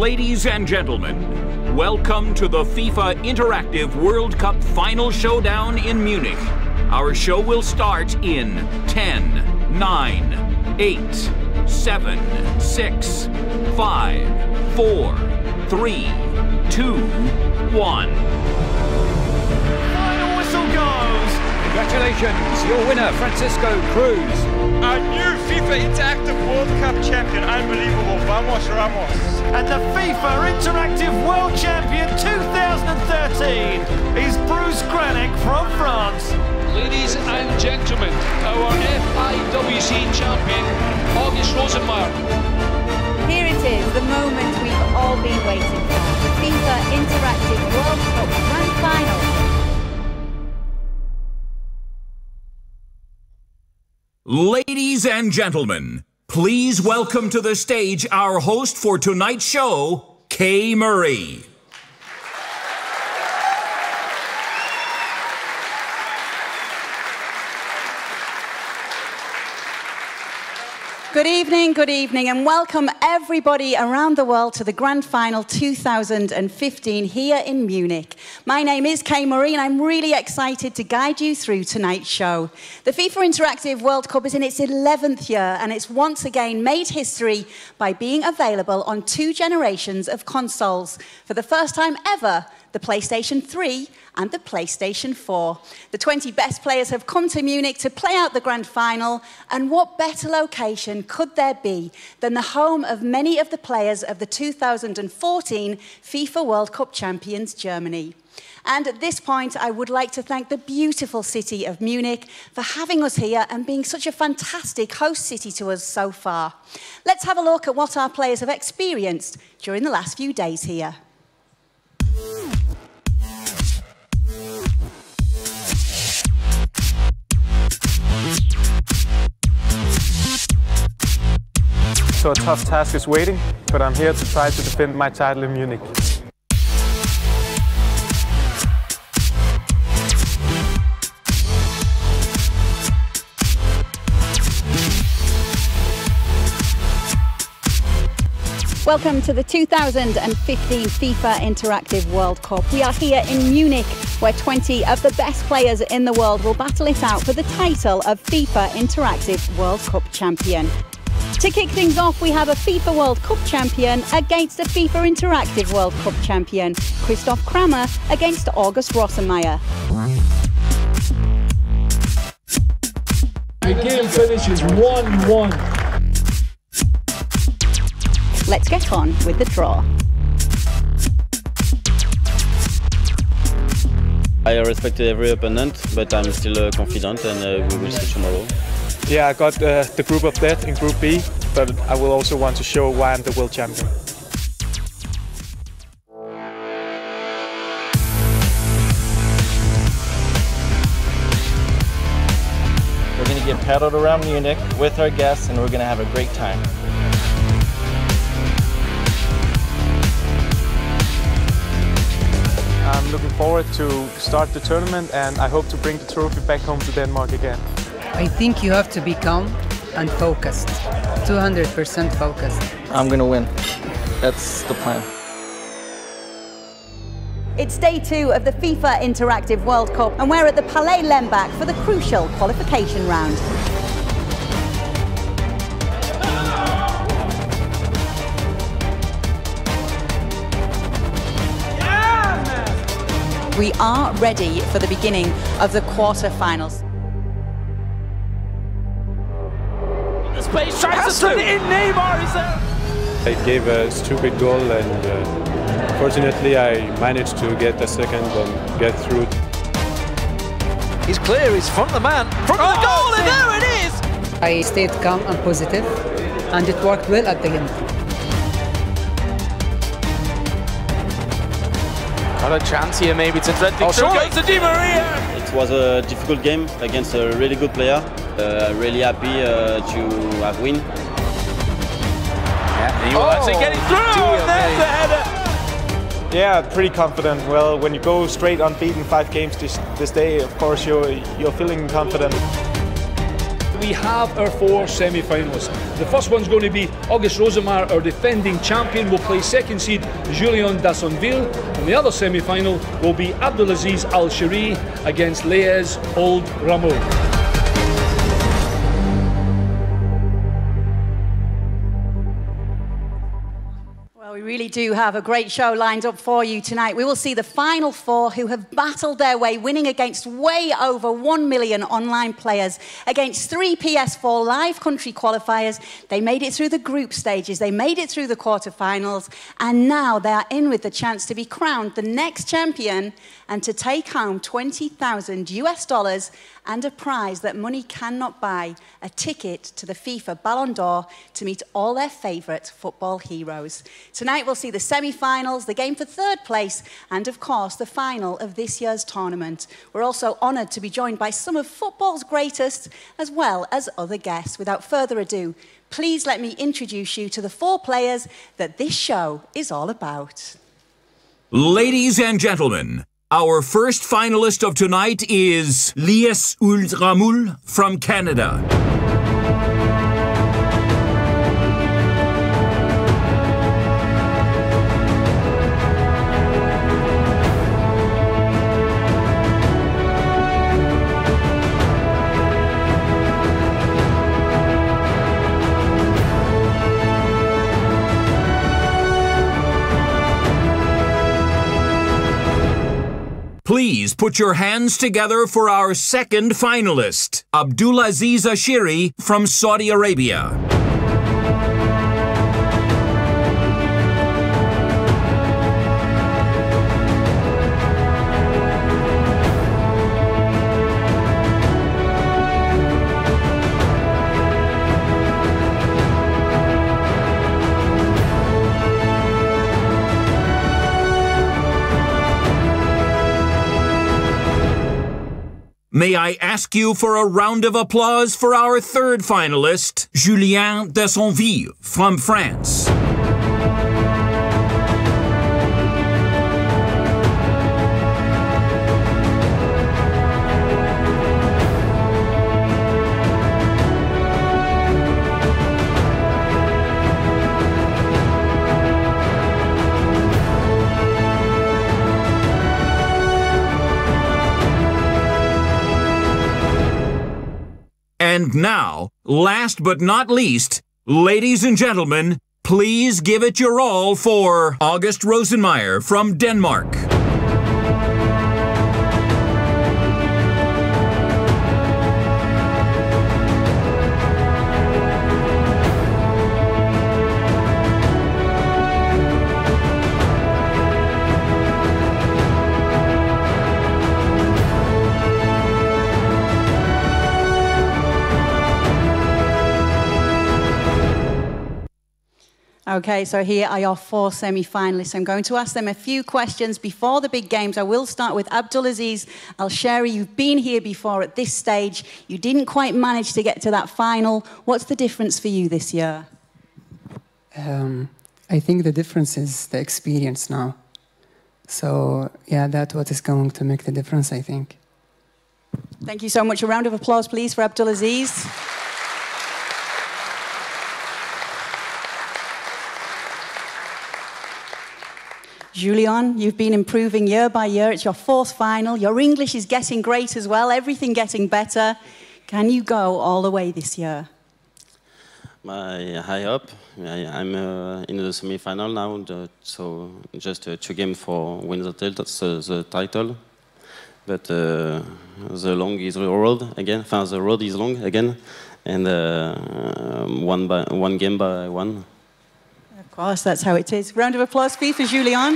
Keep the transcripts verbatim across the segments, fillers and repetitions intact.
Ladies and gentlemen, welcome to the FIFA Interactive World Cup Final Showdown in Munich. Our show will start in ten, nine, eight, seven, six, five, four, three, two, one. Final whistle goes! Congratulations, your winner, Francisco Cruz. Our new FIFA Interactive World Cup champion, unbelievable, Vamos Ramos. And the FIFA Interactive World Champion two thousand thirteen is Bruce Granick from France. Ladies and gentlemen, our F I W C champion, August Rosenmeier. Here it is, the moment we've all been waiting for, the FIFA Interactive World Cup Grand Final. Ladies and gentlemen, please welcome to the stage our host for tonight's show, Kay Murray. Good evening, good evening, and welcome everybody around the world to the Grand Final two thousand fifteen here in Munich. My name is Kay Murray, and I'm really excited to guide you through tonight's show. The FIFA Interactive World Cup is in its eleventh year, and it's once again made history by being available on two generations of consoles. For the first time ever, the PlayStation three and the PlayStation four. The twenty best players have come to Munich to play out the Grand Final, and what better location could there be than the home of many of the players of the two thousand fourteen FIFA World Cup champions, Germany. And at this point, I would like to thank the beautiful city of Munich for having us here and being such a fantastic host city to us so far. Let's have a look at what our players have experienced during the last few days here. So a tough task is waiting, but I'm here to try to defend my title in Munich. Welcome to the two thousand fifteen FIFA Interactive World Cup. We are here in Munich, where twenty of the best players in the world will battle it out for the title of FIFA Interactive World Cup champion. To kick things off, we have a FIFA World Cup champion against a FIFA Interactive World Cup champion, Christoph Kramer against August Rosenmeier. The game finishes one one. Let's get on with the draw. I respect every opponent, but I'm still uh, confident, and uh, we will see tomorrow. Yeah, I got uh, the group of death in Group B, but I will also want to show why I'm the world champion. We're going to get paddled around Munich with our guests, and we're going to have a great time. I'm looking forward to start the tournament, and I hope to bring the trophy back home to Denmark again. I think you have to be calm and focused, two hundred percent focused. I'm gonna win. That's the plan. It's day two of the FIFA Interactive World Cup, and we're at the Palais Lembach for the crucial qualification round. We are ready for the beginning of the quarter-finals. Space tries to slip it in. Neymar is there. I gave a stupid goal, and uh, fortunately I managed to get a second and get through. He's clear, he's front of the man, front of the goal, and there it is! I stayed calm and positive, and it worked well at the end. Got a chance here, maybe to thread things through. Goes to Di Maria! It was a difficult game against a really good player. Uh, really happy uh, to have win. Yeah, he will oh, actually get it through, and there's the header. Yeah, pretty confident. Well, when you go straight unbeaten five games this this day, of course you're you're feeling confident. we have our four semi-finalists. The first one's going to be August Rosenmeier, our defending champion, will play second seed Julien Dassonville, and the other semi-final will be Abdulaziz Al-Shiri against Leyes Old Rameau. We really do have a great show lined up for you tonight. We will see the final four who have battled their way, winning against way over one million online players, against three P S four live country qualifiers. They made it through the group stages, they made it through the quarterfinals, and now they are in with the chance to be crowned the next champion and to take home twenty thousand US dollars and a prize that money cannot buy, a ticket to the FIFA Ballon d'Or to meet all their favourite football heroes. Tonight we'll see the semi-finals, the game for third place, and of course the final of this year's tournament. We're also honoured to be joined by some of football's greatest, as well as other guests. Without further ado, please let me introduce you to the four players that this show is all about. Ladies and gentlemen, our first finalist of tonight is Leyes Old Rameau from Canada. Please put your hands together for our second finalist, Abdulaziz Al-Shiri from Saudi Arabia. May I ask you for a round of applause for our third finalist, Julien Dassonville from France. And now, last but not least, ladies and gentlemen, please give it your all for August Rosenmeier from Denmark. Okay, so here are your four semi-finalists. I'm going to ask them a few questions before the big games. I will start with Abdulaziz Al-Shiri. You've been here before at this stage. You didn't quite manage to get to that final. What's the difference for you this year? Um, I think the difference is the experience now. So, yeah, that's what is going to make the difference, I think. Thank you so much. A round of applause, please, for Abdulaziz. Julien, you've been improving year by year. It's your fourth final. Your English is getting great as well, everything getting better. Can you go all the way this year? My high up. I, I'm uh, in the semi-final now, the, so just uh, two games for win the, that's, uh, the title. But uh, the long is the road again. Enfin, the road is long again, and uh, one by one game by one. Of course, that's how it is. Round of applause for you for Julien.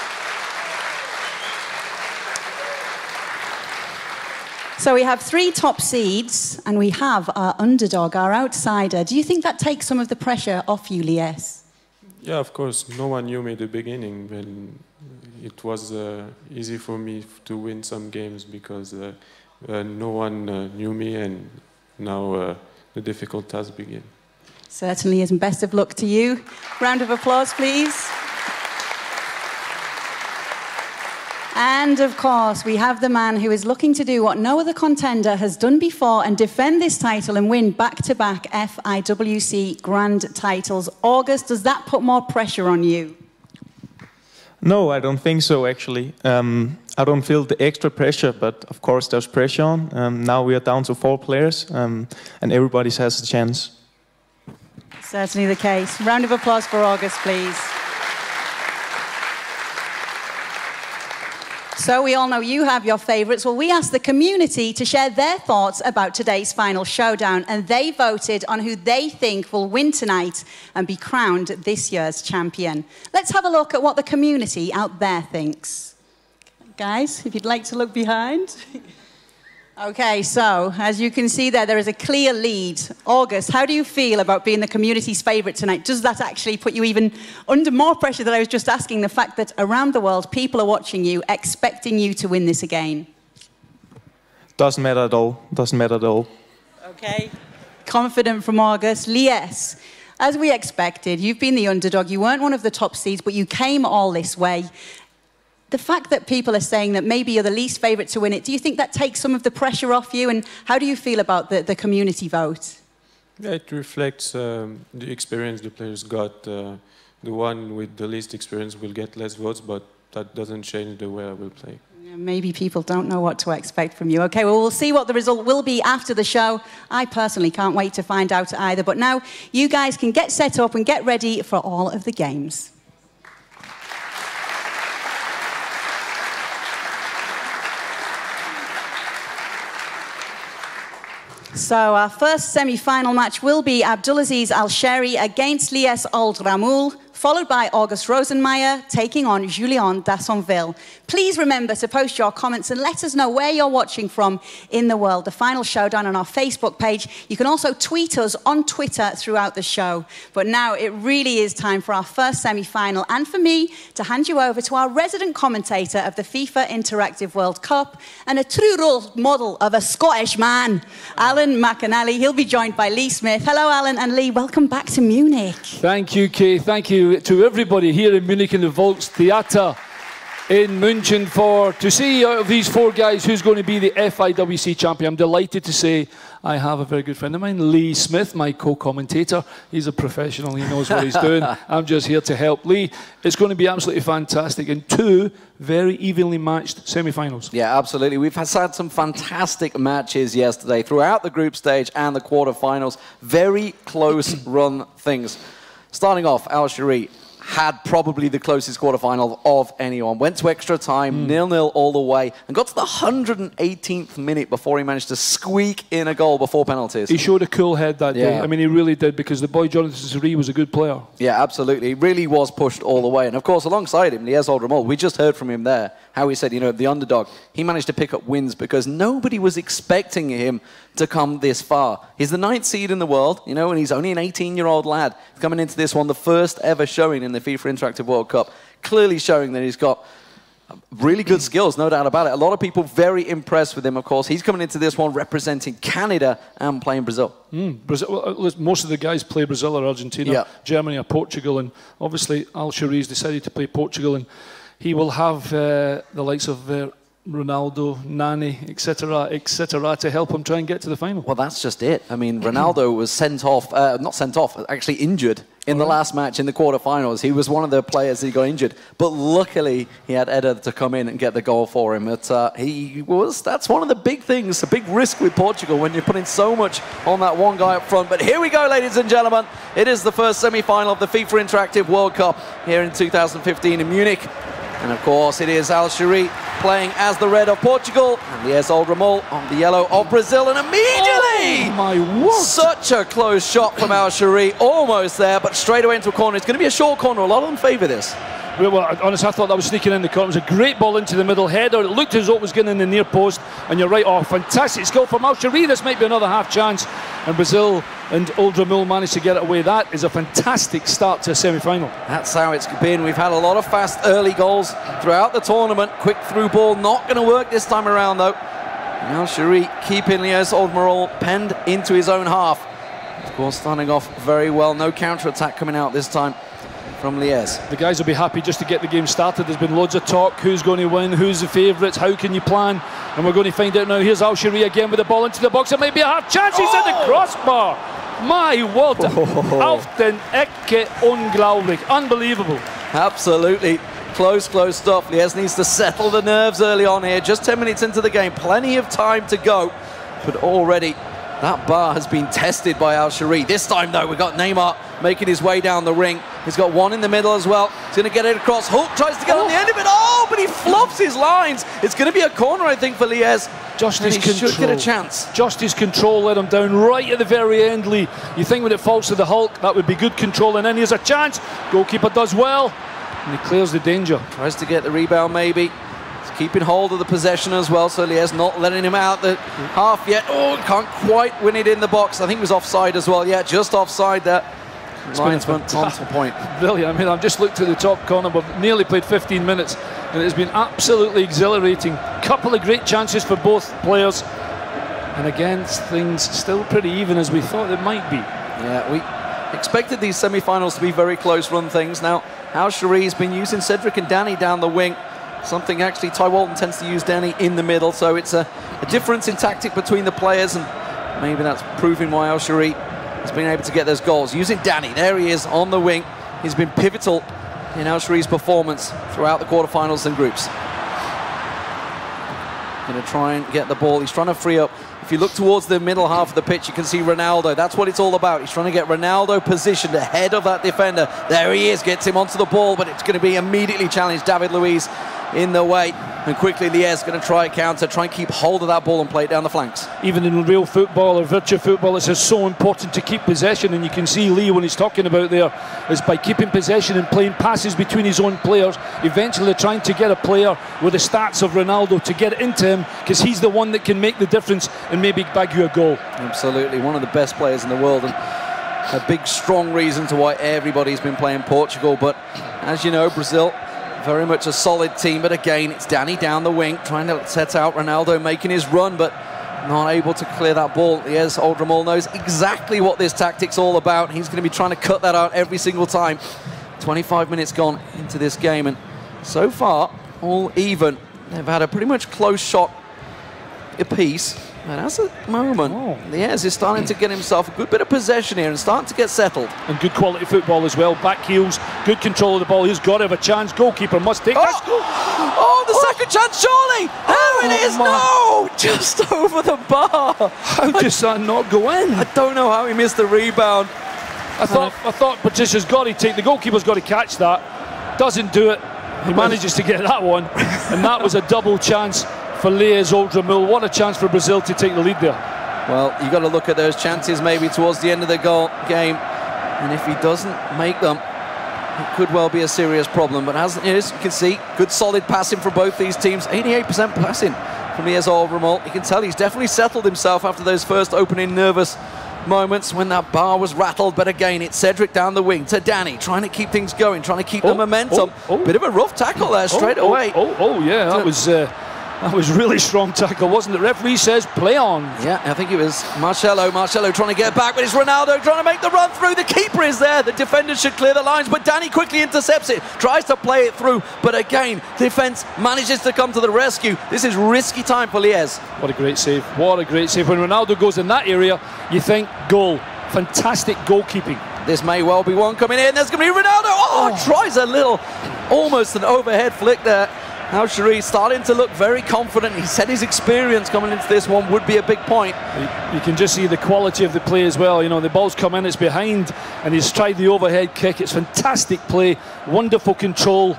So we have three top seeds, and we have our underdog, our outsider. Do you think that takes some of the pressure off you, Leyes? Yeah, of course. No one knew me at the beginning. When it was uh, easy for me to win some games because uh, uh, no one uh, knew me, and now uh, the difficult task begins. Certainly is, and best of luck to you. Round of applause, please. And of course, we have the man who is looking to do what no other contender has done before and defend this title and win back-to-back F I W C Grand titles. August, does that put more pressure on you? No, I don't think so, actually. Um, I don't feel the extra pressure, but of course there's pressure on. Um, now we are down to four players, um, and everybody has a chance. Certainly the case. Round of applause for August, please. So we all know you have your favourites. Well, we asked the community to share their thoughts about today's final showdown, and they voted on who they think will win tonight and be crowned this year's champion. Let's have a look at what the community out there thinks. Guys, if you'd like to look behind. Okay, so as you can see there, there is a clear lead. August, how do you feel about being the community's favourite tonight? Does that actually put you even under more pressure than I was just asking, the fact that around the world people are watching you, expecting you to win this again? Doesn't matter at all. Doesn't matter at all. Okay, confident from August. Lies, as we expected, you've been the underdog. You weren't one of the top seeds, but you came all this way. The fact that people are saying that maybe you're the least favourite to win it, do you think that takes some of the pressure off you? And how do you feel about the, the community vote? Yeah, it reflects um, the experience the players got. Uh, the one with the least experience will get less votes, but that doesn't change the way I will play. Yeah, maybe people don't know what to expect from you. Okay, well, we'll see what the result will be after the show. I personally can't wait to find out either. But now you guys can get set up and get ready for all of the games. So our first semi-final match will be Abdulaziz Al-Sheri against Lies Old Ramoul, followed by August Rosenmeier taking on Julien Dassonville. Please remember to post your comments and let us know where you're watching from in the world. The final showdown on our Facebook page. You can also tweet us on Twitter throughout the show. But now it really is time for our first semi-final, and for me to hand you over to our resident commentator of the FIFA Interactive World Cup and a true role model of a Scottish man, Alan McAnally. He'll be joined by Lee Smith. Hello, Alan and Lee. Welcome back to Munich. Thank you, Kay. Thank you to everybody here in Munich in the Volkstheater in München for to see out of these four guys who's going to be the F I W C champion. I'm delighted to say I have a very good friend of mine, Lee Smith, my co-commentator. He's a professional, he knows what he's doing. I'm just here to help. Lee, it's going to be absolutely fantastic, and two very evenly matched semi-finals. Yeah, absolutely. We've had some fantastic matches yesterday throughout the group stage and the quarterfinals. Very close run things. Starting off, Al-Sheri had probably the closest quarterfinal of anyone. Went to extra time, nil-nil all the way, and got to the one hundred eighteenth minute before he managed to squeak in a goal before penalties. He showed a cool head that yeah. day. I mean, he really did, because the boy Jonathan Seri was a good player. Yeah, absolutely. He really was pushed all the way. And of course, alongside him, Lies Old Ramoul, we just heard from him there, how he said, you know, the underdog, he managed to pick up wins because nobody was expecting him to come this far. He's the ninth seed in the world, you know, and he's only an eighteen-year-old lad coming into this one, the first ever showing in the FIFA Interactive World Cup, clearly showing that he's got really good skills, no doubt about it. A lot of people very impressed with him, of course. He's coming into this one representing Canada and playing Brazil. Mm, Brazil. Well, most of the guys play Brazil or Argentina, yeah. Germany or Portugal, and obviously Al-Sheri's decided to play Portugal, and he will have uh, the likes of uh, Ronaldo, Nani, et cetera, et cetera, to help him try and get to the final. Well, that's just it. I mean, Ronaldo was sent off, uh, not sent off, actually injured in the last match in the quarterfinals. He was one of the players that got injured, but luckily he had Eder to come in and get the goal for him. But uh, he was, that's one of the big things, a big risk with Portugal when you're putting so much on that one guy up front. But here we go, ladies and gentlemen. It is the first semi-final of the FIFA Interactive World Cup here in two thousand fifteen in Munich. And of course, it is Al-Sheri playing as the red of Portugal, and Lies Old Ramoul on the yellow of Brazil. And immediately, oh my word, such a close shot from Al-Sheri, almost there, but straight away into a corner. It's going to be a short corner. A lot of them favour this. Well, honestly, I thought that was sneaking in the corner. It was a great ball into the middle header. It looked as though it was getting in the near post, and you're right. Oh, fantastic skill from Al-Sheri. This might be another half chance, and Brazil and Old Ramoul managed to get it away. That is a fantastic start to a semi-final. That's how it's been. We've had a lot of fast early goals throughout the tournament. Quick through ball, not going to work this time around though. Al-Sheri keeping Lies Old Ramoul penned into his own half. Of course, starting off very well. No counter-attack coming out this time. from Liez. The guys will be happy just to get the game started. There's been loads of talk. Who's going to win? Who's the favourites? How can you plan? And we're going to find out now. Here's Al-Shirri again with the ball into the box. It might be a hard chance. He's at the crossbar. My word. Oh. Auf den Ecke unglaublich. Unbelievable. Absolutely. Close, close stuff. Liez needs to settle the nerves early on here. Just ten minutes into the game. Plenty of time to go. But already that bar has been tested by Al-Shirri. This time, though, we've got Neymar making his way down the ring. He's got one in the middle as well. He's going to get it across. Hulk tries to get oh. on the end of it. Oh, but he flops his lines. It's going to be a corner, I think, for Liez. Just his control. Should get a chance. Just his control let him down right at the very end, Lee. You think when it falls to the Hulk, that would be good control. And then here's a chance. Goalkeeper does well. And he clears the danger. Tries to get the rebound, maybe. He's keeping hold of the possession as well, so Liez not letting him out the half yet. Oh, can't quite win it in the box. I think it was offside as well. Yeah, just offside there. Linesman on to point. Brilliant. I mean, I've just looked at the top corner. We've nearly played fifteen minutes, and it's been absolutely exhilarating. Couple of great chances for both players. And again, things still pretty even as we thought it might be. Yeah, we expected these semi-finals to be very close run things. Now, Al-Shirri's been using Cedric and Danny down the wing. Something actually Ty Walton tends to use Danny in the middle, so it's a, a difference in tactic between the players, and maybe that's proving why Al-Shirri has been able to get those goals. Using Danny, there he is on the wing. He's been pivotal in Al-Shirri's performance throughout the quarterfinals and groups. Going to try and get the ball. He's trying to free up. If you look towards the middle half of the pitch, you can see Ronaldo. That's what it's all about. He's trying to get Ronaldo positioned ahead of that defender. There he is, gets him onto the ball, but it's going to be immediately challenged. David Luiz in the way, and quickly Liez going to try a counter, try and keep hold of that ball and play it down the flanks. Even in real football or virtual football, it's just so important to keep possession, and you can see Lee when he's talking about there is by keeping possession and playing passes between his own players, eventually trying to get a player with the stats of Ronaldo to get into him, because he's the one that can make the difference and maybe bag you a goal. Absolutely, one of the best players in the world, and a big strong reason to why everybody's been playing Portugal. But as you know, Brazil, very much a solid team, but again, it's Danny down the wing, trying to set out Ronaldo, making his run, but not able to clear that ball. Yes, Oldramol knows exactly what this tactic's all about. He's going to be trying to cut that out every single time. twenty-five minutes gone into this game, and so far, all even. They've had a pretty much close shot apiece. And at the moment, oh. Liez is starting to get himself a good bit of possession here and starting to get settled. And good quality football as well. Back heels, good control of the ball. He's got to have a chance. Goalkeeper must take oh. that. Oh, the oh. second chance, surely! There oh, it is! My. No! Just over the bar. How does that not go in? I don't know how he missed the rebound. I thought, I thought Patricia's got to take, the goalkeeper's got to catch that. Doesn't do it. He manages to get that one. And that was a double chance for Liez Oldramil. What a chance for Brazil to take the lead there. Well, you've got to look at those chances maybe towards the end of the goal game, and if he doesn't make them, it could well be a serious problem. But as, as you can see, good solid passing from both these teams. eighty-eight percent passing from Liez Oldramil. You can tell he's definitely settled himself after those first opening nervous moments when that bar was rattled. But again, it's Cedric down the wing to Danny, trying to keep things going, trying to keep oh, the momentum. Oh, oh. Bit of a rough tackle there straight oh, away. Oh, oh, oh yeah, that was... Uh, That was really strong tackle, wasn't it? Referee says play on. Yeah, I think it was Marcelo. Marcelo trying to get back, but it's Ronaldo trying to make the run through. The keeper is there. The defender should clear the lines, but Danny quickly intercepts it, tries to play it through, but again, defense manages to come to the rescue. This is risky time for Liez. What a great save. What a great save. When Ronaldo goes in that area, you think goal. Fantastic goalkeeping. This may well be one coming in. There's going to be Ronaldo. Oh, oh, tries a little, almost an overhead flick there. Al-Shirri starting to look very confident. He said his experience coming into this one would be a big point. You can just see the quality of the play as well. You know, the ball's come in, it's behind, and he's tried the overhead kick. It's fantastic play, wonderful control.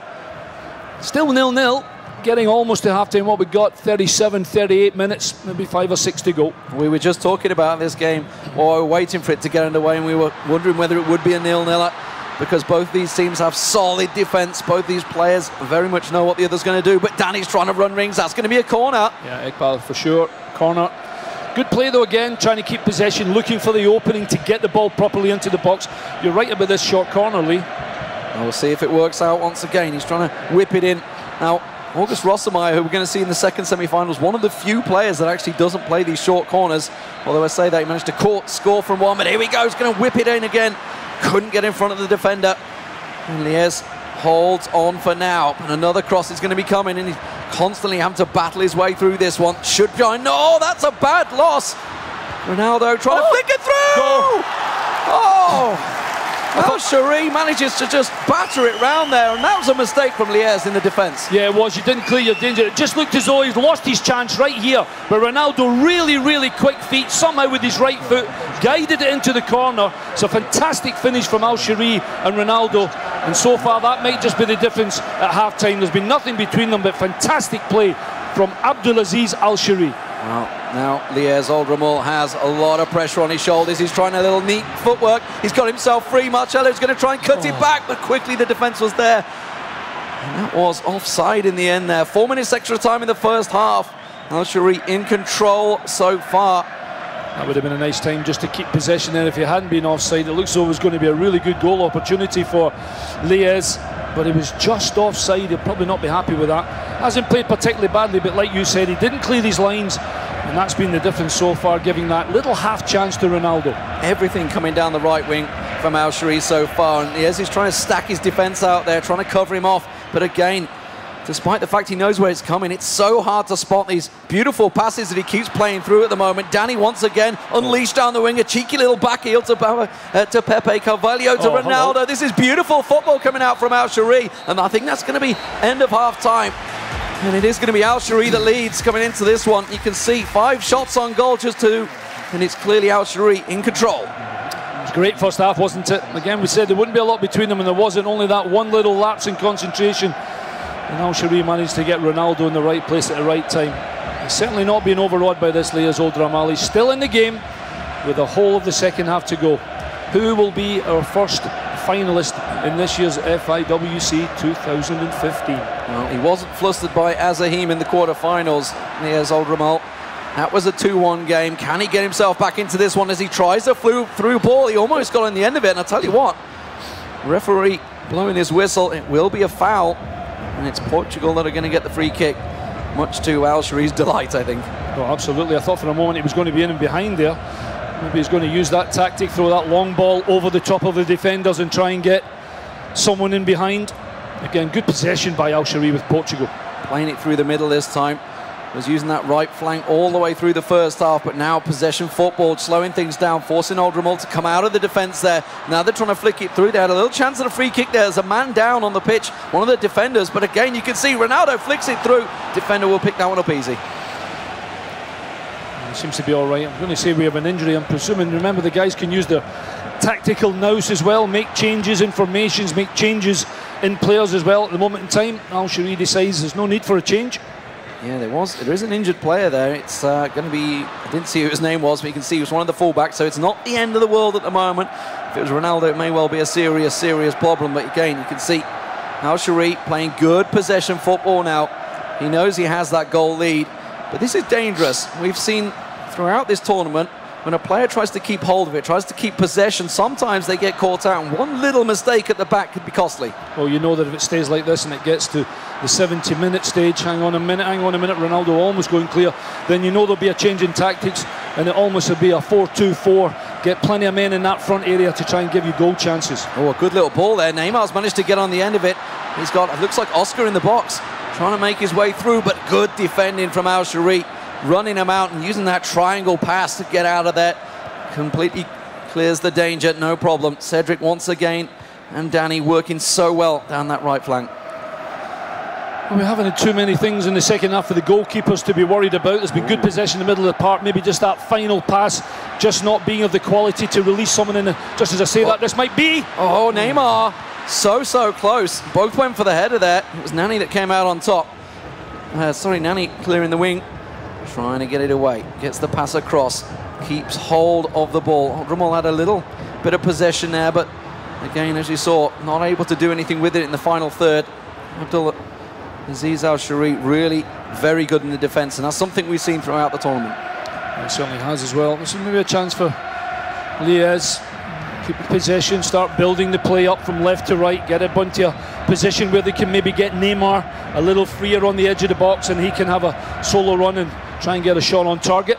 Still nil nil, getting almost to half-time. What we got, thirty-seven, thirty-eight minutes, maybe five or six to go. We were just talking about this game, or waiting for it to get underway, and we were wondering whether it would be a nil nil. Because both these teams have solid defence. Both these players very much know what the other's going to do. But Danny's trying to run rings. That's going to be a corner. Yeah, Iqbal for sure. Corner. Good play though again, trying to keep possession, looking for the opening to get the ball properly into the box. You're right about this short corner, Lee. And we'll see if it works out once again. He's trying to whip it in. Now, August Rossemeyer, who we're going to see in the second semi-finals, one of the few players that actually doesn't play these short corners. Although I say that, he managed to court, score from one, but here we go. He's going to whip it in again. Couldn't get in front of the defender. And Liez holds on for now. And another cross is going to be coming, and he's constantly having to battle his way through this one. Should be. No, that's a bad loss. Ronaldo trying oh. to flick it through. Goal. Oh! Al-Shari manages to just batter it round there, and that was a mistake from Liez in the defence. Yeah, it was. You didn't clear your danger. It just looked as though he's lost his chance right here. But Ronaldo, really, really quick feet, somehow with his right foot, guided it into the corner. It's a fantastic finish from Al-Shari and Ronaldo. And so far, that might just be the difference at half-time. There's been nothing between them, but fantastic play from Abdulaziz Al-Shari. Well, now Liez Oldramul has a lot of pressure on his shoulders. He's trying a little neat footwork. He's got himself free. Marcello's going to try and cut oh. it back, but quickly the defence was there. And that was offside in the end there. Four minutes extra time in the first half. Al-Shari in control so far. That would have been a nice time just to keep possession there if he hadn't been offside. It looks as though it was going to be a really good goal opportunity for Liez, but he was just offside. He'll probably not be happy with that. Hasn't played particularly badly, but like you said, he didn't clear these lines, and that's been the difference so far, giving that little half chance to Ronaldo. Everything coming down the right wing from Al-Shari so far, and Liez is trying to stack his defence out there, trying to cover him off, but again, despite the fact he knows where it's coming, it's so hard to spot these beautiful passes that he keeps playing through at the moment. Danny once again unleashed down the wing, a cheeky little back heel to, uh, to Pepe Carvalho, to oh, Ronaldo. Hello. This is beautiful football coming out from Al-Shari, and I think that's going to be end of half time. And it is going to be Al-Shari that leads coming into this one. You can see five shots on goal, just two, and it's clearly Al-Shari in control. It was great first half, wasn't it? Again, we said there wouldn't be a lot between them, and there wasn't. Only that one little lapse in concentration. And Al-Shari managed to get Ronaldo in the right place at the right time. He's certainly not being overawed by this, Liez Oldramul. He's still in the game with the whole of the second half to go. Who will be our first finalist in this year's F I W C two thousand fifteen? Well, he wasn't flustered by Azahim in the quarterfinals, Liez Oldramul. That was a two one game. Can he get himself back into this one as he tries a flew through ball? He almost got on the end of it, and I'll tell you what, referee blowing his whistle, it will be a foul. And it's Portugal that are going to get the free kick, much to Al-Shari's delight, I think. Oh, absolutely. I thought for a moment he was going to be in and behind there. Maybe he's going to use that tactic, throw that long ball over the top of the defenders and try and get someone in behind. Again, good possession by Al-Shari with Portugal. Playing it through the middle this time. Was using that right flank all the way through the first half, but now possession football, slowing things down, forcing Oldramul to come out of the defence there. Now they're trying to flick it through. They had a little chance at a free kick there. There's a man down on the pitch, one of the defenders, but again, you can see Ronaldo flicks it through. Defender will pick that one up easy. He seems to be all right. I'm going to say we have an injury, I'm presuming. Remember, the guys can use their tactical nous as well, make changes in formations, make changes in players as well. At the moment in time, Al-Shari decides there's no need for a change. Yeah, there was. There is an injured player there. It's uh, going to be. I didn't see who his name was, but you can see he was one of the fullbacks. So it's not the end of the world at the moment. If it was Ronaldo, it may well be a serious, serious problem. But again, you can see Al-Shari playing good possession football now. He knows he has that goal lead, but this is dangerous. We've seen throughout this tournament, when a player tries to keep hold of it, tries to keep possession, sometimes they get caught out, and one little mistake at the back could be costly. Well, you know that if it stays like this and it gets to the seventy minute stage, hang on a minute, hang on a minute, Ronaldo almost going clear, then you know there'll be a change in tactics, and it almost would be a four two four. Get plenty of men in that front area to try and give you goal chances. Oh, a good little ball there. Neymar's managed to get on the end of it. He's got, it looks like Oscar in the box, trying to make his way through, but good defending from Al-Shari, running him out and using that triangle pass to get out of there. Completely clears the danger, no problem. Cedric once again, and Danny working so well down that right flank. Well, we haven't had too many things in the second half for the goalkeepers to be worried about. There's been good possession in the middle of the park, maybe just that final pass just not being of the quality to release someone in the, just as I say oh. that, this might be. Oh, Neymar, so, so close. Both went for the header there. It was Nani that came out on top. Uh, sorry, Nani clearing the wing, trying to get it away. Gets the pass across. Keeps hold of the ball. Oldramul had a little bit of possession there, but again, as you saw, not able to do anything with it in the final third. Abdulaziz Al-Shari really very good in the defence, and that's something we've seen throughout the tournament. He certainly has as well. This is maybe a chance for Liez. Keep possession, start building the play up from left to right, get it into a position where they can maybe get Neymar a little freer on the edge of the box, and he can have a solo run and try and get a shot on target.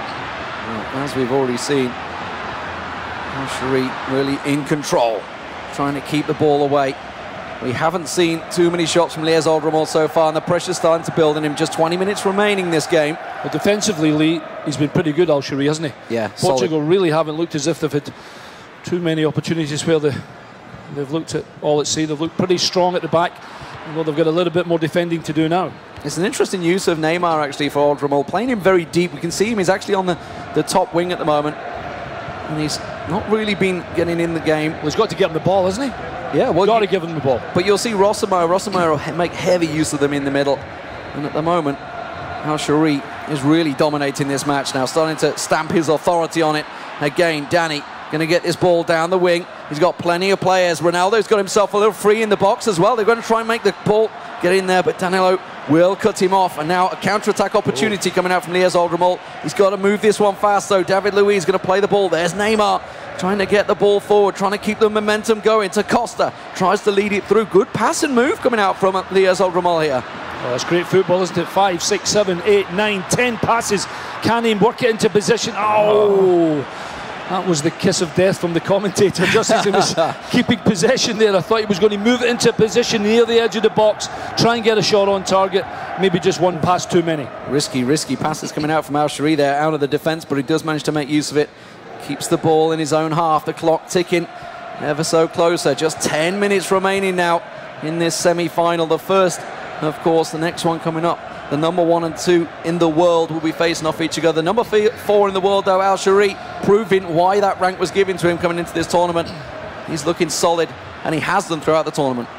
As we've already seen, Al-Shari really in control, trying to keep the ball away. We haven't seen too many shots from Liège Oldremoule so far, and the pressure's starting to build on him. Just twenty minutes remaining this game. But defensively, Lee, he's been pretty good, Al-Shiri, hasn't he? Yeah, Portugal solid. really haven't looked as if they've had too many opportunities where they, they've looked at all at sea. They've looked pretty strong at the back. Well, they've got a little bit more defending to do now. It's an interesting use of Neymar, actually, for Oldremoule. Playing him very deep. We can see him. He's actually on the, the top wing at the moment. And he's not really been getting in the game. Well, he's got to get him the ball, hasn't he? Yeah, well, got to give him the ball. But you'll see Rossomero. Rossomero will make heavy use of them in the middle. And at the moment, Al-Shiri is really dominating this match now, starting to stamp his authority on it. Again, Danny going to get this ball down the wing. He's got plenty of players. Ronaldo's got himself a little free in the box as well. They're going to try and make the ball get in there, but Danilo will cut him off. And now a counter-attack opportunity Ooh. coming out from Liège Oldremoule. He's got to move this one fast, though. David Luiz going to play the ball. There's Neymar trying to get the ball forward, trying to keep the momentum going. To Costa, tries to lead it through. Good pass and move coming out from Liège Oldremoule here. Oh, that's great football, isn't it? Five, six, seven, eight, nine, ten passes. Can he work it into position? Oh, that was the kiss of death from the commentator just as he was keeping possession there. I thought he was going to move it into position near the edge of the box, try and get a shot on target. Maybe just one pass too many. Risky, risky passes coming out from Al-Shiri there, out of the defence, but he does manage to make use of it. Keeps the ball in his own half. The clock ticking ever so closer. Just ten minutes remaining now in this semi-final. The first, of course, the next one coming up. The number one and two in the world will be facing off each other. The number four in the world, though, Al-Shiri, proving why that rank was given to him coming into this tournament. He's looking solid, and he has them throughout the tournament.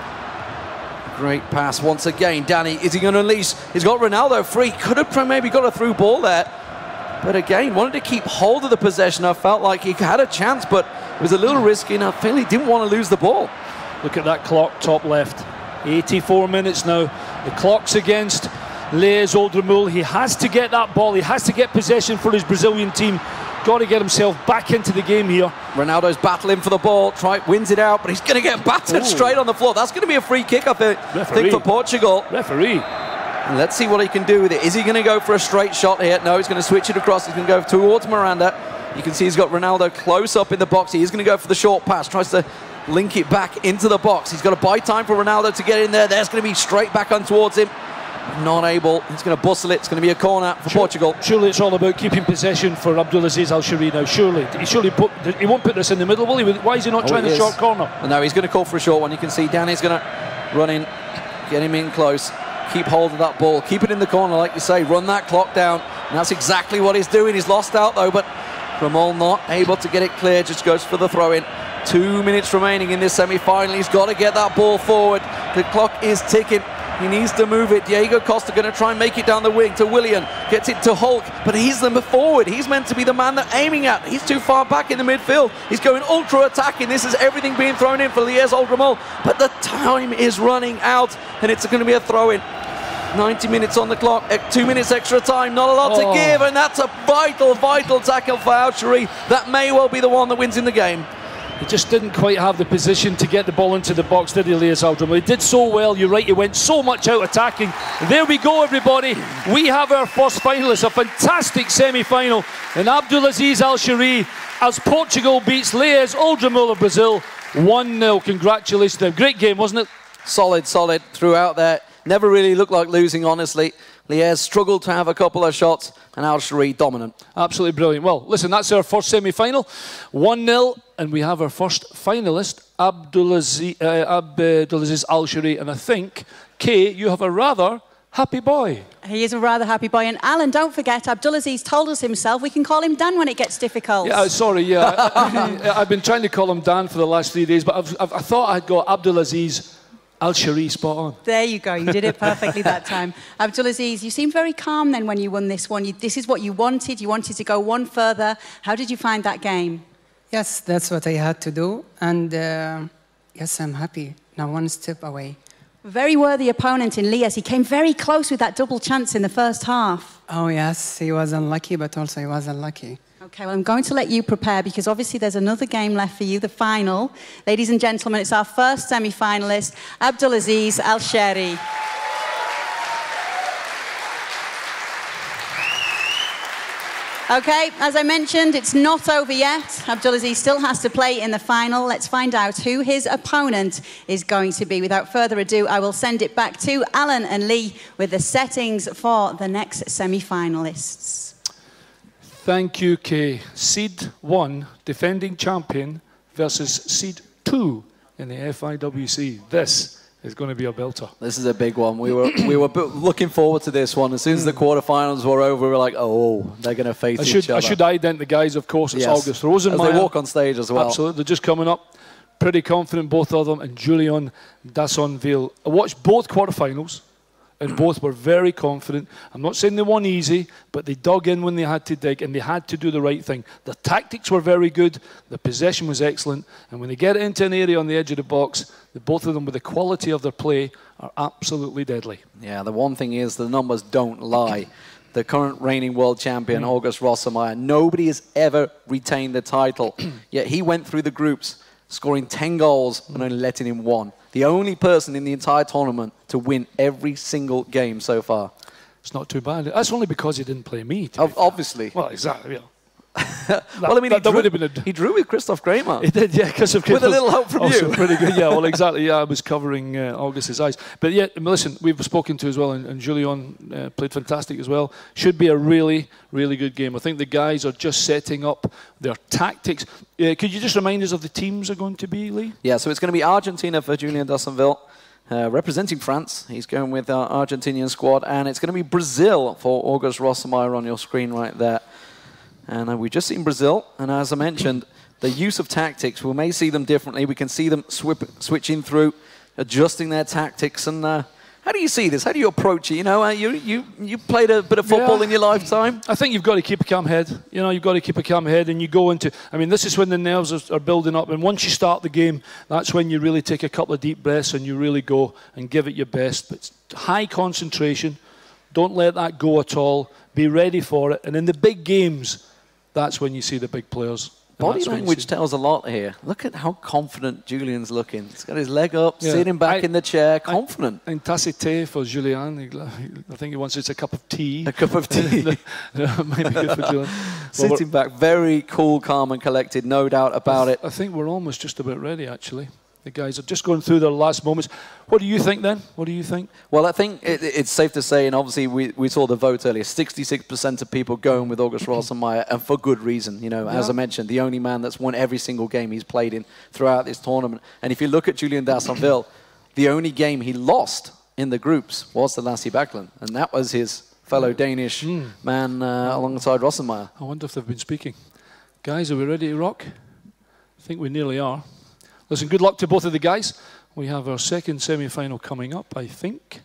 Great pass once again. Danny, is he going to unleash? He's got Ronaldo free. Could have maybe got a through ball there. But again, wanted to keep hold of the possession. I felt like he had a chance, but it was a little risky, and I feel he didn't want to lose the ball. Look at that clock, top left. eighty-four minutes now. The clock's against Liège Oldremoule. He has to get that ball. He has to get possession for his Brazilian team. Got to get himself back into the game here. Ronaldo's battling for the ball. Try wins it out, but he's going to get battered Ooh. straight on the floor. That's going to be a free kick, I think, think for Portugal. Referee. And let's see what he can do with it. Is he going to go for a straight shot here? No, he's going to switch it across. He's going to go towards Miranda. You can see he's got Ronaldo close up in the box. He is going to go for the short pass. Tries to link it back into the box. He's got to buy time for Ronaldo to get in there. There's going to be straight back on towards him. Not able. He's going to bustle it. It's going to be a corner for Sure, Portugal. Surely it's all about keeping possession for Abdulaziz Al-Shiri now. Surely. He surely put, he won't put this in the middle, will he? Why is he not Oh, trying he the is. short corner? Well, no, he's going to call for a short one. You can see Danny's going to run in, get him in close, keep hold of that ball, keep it in the corner, like you say, run that clock down. And that's exactly what he's doing. He's lost out, though, but Ramal not able to get it clear, just goes for the throw-in. Two minutes remaining in this semi-final. He's got to get that ball forward. The clock is ticking. He needs to move it. Diego Costa going to try and make it down the wing to Willian. Gets it to Hulk, but he's the forward. He's meant to be the man they're aiming at. He's too far back in the midfield. He's going ultra attacking. This is everything being thrown in for Liège Oldremoule, but the time is running out, and it's going to be a throw-in. ninety minutes on the clock, two minutes extra time, not a lot Oh. to give, and that's a vital, vital tackle for Al-Shiri. That may well be the one that wins in the game. He just didn't quite have the position to get the ball into the box, did he, Liège Oldremoule? He did so well, you're right, he went so much out attacking. There we go, everybody. We have our first finalist, a fantastic semi-final. And Abdulaziz Al-Shiri, as Portugal beats Liège Oldremoule of Brazil, one nil. Congratulations to them. Great game, wasn't it? Solid, solid throughout there. Never really looked like losing, honestly. Liège struggled to have a couple of shots, and Al-Shiri dominant. Absolutely brilliant. Well, listen, that's our first semi-final. one nil, and we have our first finalist, Abdulaziz, uh, Abdulaziz Al-Shiri. And I think, Kay, you have a rather happy boy. He is a rather happy boy. And Alan, don't forget, Abdulaziz told us himself we can call him Dan when it gets difficult. Yeah, sorry, yeah. I, I've been trying to call him Dan for the last three days, but I've, I've, I thought I'd got Abdulaziz Al-Shiri spot on. There you go. You did it perfectly that time. Abdulaziz, you seemed very calm then when you won this one. You, this is what you wanted. You wanted to go one further. How did you find that game? Yes, that's what I had to do. And uh, yes, I'm happy. Now one step away. Very worthy opponent in Liège. He came very close with that double chance in the first half. Oh, yes, he was unlucky, but also he was unlucky. Okay, well, I'm going to let you prepare because obviously there's another game left for you, the final. Ladies and gentlemen, it's our first semi-finalist, Abdulaziz Al-Shiri. Okay, as I mentioned, it's not over yet. Abdulaziz still has to play in the final. Let's find out who his opponent is going to be. Without further ado, I will send it back to Alan and Lee with the settings for the next semi-finalists. Thank you, Kay. Seed one, defending champion, versus Seed two in the F I W C. This is going to be a belter. This is a big one. We were we were looking forward to this one. As soon as the quarterfinals were over, we were like, oh, they're going to face I each should, other. I should ident the guys, of course. It's Yes. August Rosenmeyer. As they walk on stage as well. Absolutely. They're just coming up. Pretty confident, both of them. And Julian Dassonville. I watched both quarterfinals, and both were very confident. I'm not saying they won easy, but they dug in when they had to dig, and they had to do the right thing. The tactics were very good. The possession was excellent. And when they get into an area on the edge of the box, the both of them, with the quality of their play, are absolutely deadly. Yeah, the one thing is the numbers don't lie. The current reigning world champion, Mm. August Rosemeyer, nobody has ever retained the title. Yet he went through the groups, scoring ten goals and only letting in one. The only person in the entire tournament to win every single game so far. It's not too bad. That's only because he didn't play me. Ob obviously. Well, exactly, yeah. well, I mean, that, he, that drew, would have been a, he drew with Christoph Kramer. He did, yeah, because of With a little help from also you. Pretty good, yeah. Well, exactly. Yeah, I was covering uh, August's eyes, but yeah, listen, we've spoken to as well, and, and Julian uh, played fantastic as well. Should be a really, really good game. I think the guys are just setting up their tactics. Uh, could you just remind us of the teams are going to be, Lee? Yeah, so it's going to be Argentina for Julian Dassonville. Uh, representing France, he's going with our Argentinian squad, and it's going to be Brazil for August Rosemeyer on your screen right there. And uh, we've just seen Brazil, and as I mentioned, the use of tactics, we may see them differently. We can see them switching through, adjusting their tactics. And uh, how do you see this? How do you approach it? You know, uh, you, you, you played a bit of football Yeah. in your lifetime. I think you've got to keep a calm head. You know, you've got to keep a calm head, and you go into. I mean, this is when the nerves are, are building up, and once you start the game, that's when you really take a couple of deep breaths and you really go and give it your best. But it's high concentration. Don't let that go at all. Be ready for it. And in the big games, that's when you see the big players. And Body that's when you language see- tells a lot here. Look at how confident Julian's looking. He's got his leg up, Yeah. sitting back I- in the chair, confident. And tacite for Julian. I think he wants it's a cup of tea. A cup of tea. Might be good for Julian. Well, Sitting we're- back, very cool, calm and collected, no doubt about it. I think we're almost just about ready, actually. The guys are just going through their last moments. What do you think then? What do you think? Well, I think it, it's safe to say, and obviously we, we saw the vote earlier, sixty-six percent of people going with August Rosemeyer, and for good reason. You know, as Yeah. I mentioned, the only man that's won every single game he's played in throughout this tournament. And if you look at Julian Dassonville, the only game he lost in the groups was the Lassie Backlund, and that was his fellow Danish Mm. man uh, alongside Rosemeyer. I wonder if they've been speaking. Guys, are we ready to rock? I think we nearly are. Listen, good luck to both of the guys. We have our second semi-final coming up, I think.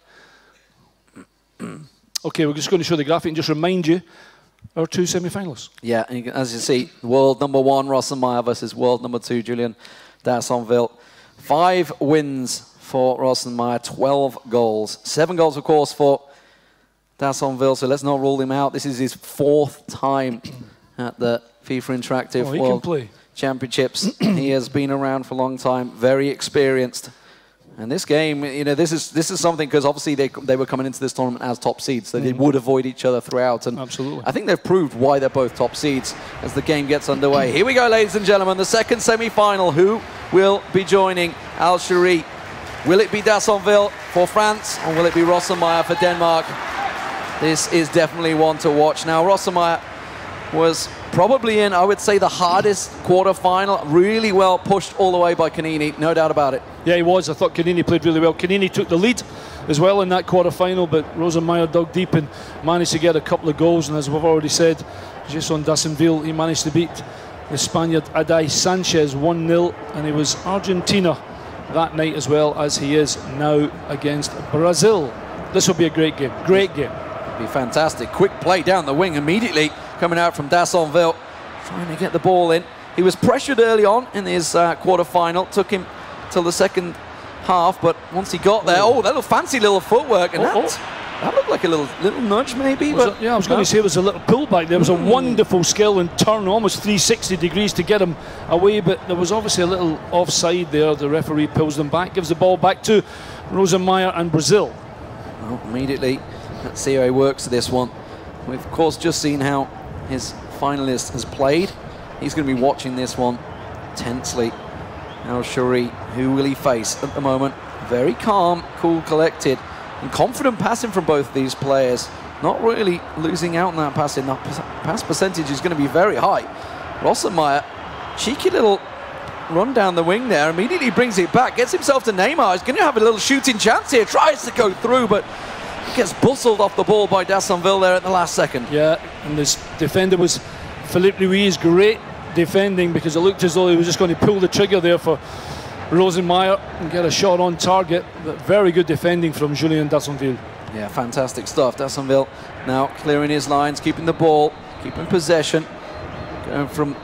Okay, we're just going to show the graphic and just remind you our two semi-finalists. Yeah, and you can, as you see, world number one, Rosemeyer versus world number two, Julian Dassonville. Five wins for Rosemeyer, twelve goals. Seven goals, of course, for Dassonville, so let's not rule him out. This is his fourth time at the FIFA Interactive Oh, he World can play. Championships. He has been around for a long time, very experienced. And this game, you know, this is this is something, because obviously they they were coming into this tournament as top seeds, so they Mm. would avoid each other throughout. And Absolutely. I think they've proved why they're both top seeds as the game gets underway. Here we go, ladies and gentlemen, the second semi-final. Who will be joining Al-Shiri? Will it be Dassonville for France, or will it be Rosemeyer for Denmark? This is definitely one to watch. Now, Rosemeyer was probably in, I would say, the hardest quarter-final. Really well pushed all the way by Canini, no doubt about it. Yeah, he was. I thought Canini played really well. Canini took the lead as well in that quarter-final, but Rosemeyer dug deep and managed to get a couple of goals. And as we've already said, Jason Dassonville, he managed to beat the Spaniard Adai Sanchez one nil, and he was Argentina that night as well as he is now against Brazil. This will be a great game. Great game. Be fantastic. Quick play down the wing immediately coming out from Dassonville, trying to get the ball in. He was pressured early on in his uh, quarter-final. Took him till the second half, but once he got there, oh, that little fancy little footwork, and Oh, that, that looked like a little little nudge maybe. Was But it- yeah, I was going to say it was a little pullback. There was a wonderful skill and turn, almost three sixty degrees to get him away, but there was obviously a little offside there. The referee pulls them back, gives the ball back to Rosemeyer and Brazil. Well, immediately, let's see how he works this one. We've, of course, just seen how his finalist has played. He's going to be watching this one tensely. Al-Shari, who will he face at the moment? Very calm, cool, collected, and confident passing from both of these players. Not really losing out on that passing. That pass percentage is going to be very high. Rossenmeyer, cheeky little run down the wing there, immediately brings it back, gets himself to Neymar. He's going to have a little shooting chance here, tries to go through, but gets bustled off the ball by Dassonville there at the last second. Yeah, and this defender was Philippe Luis. Great defending, because it looked as though he was just going to pull the trigger there for Rosenmeyer and get a shot on target. But very good defending from Julien Dassonville. Yeah, fantastic stuff. Dassonville now clearing his lines, keeping the ball, keeping possession, going from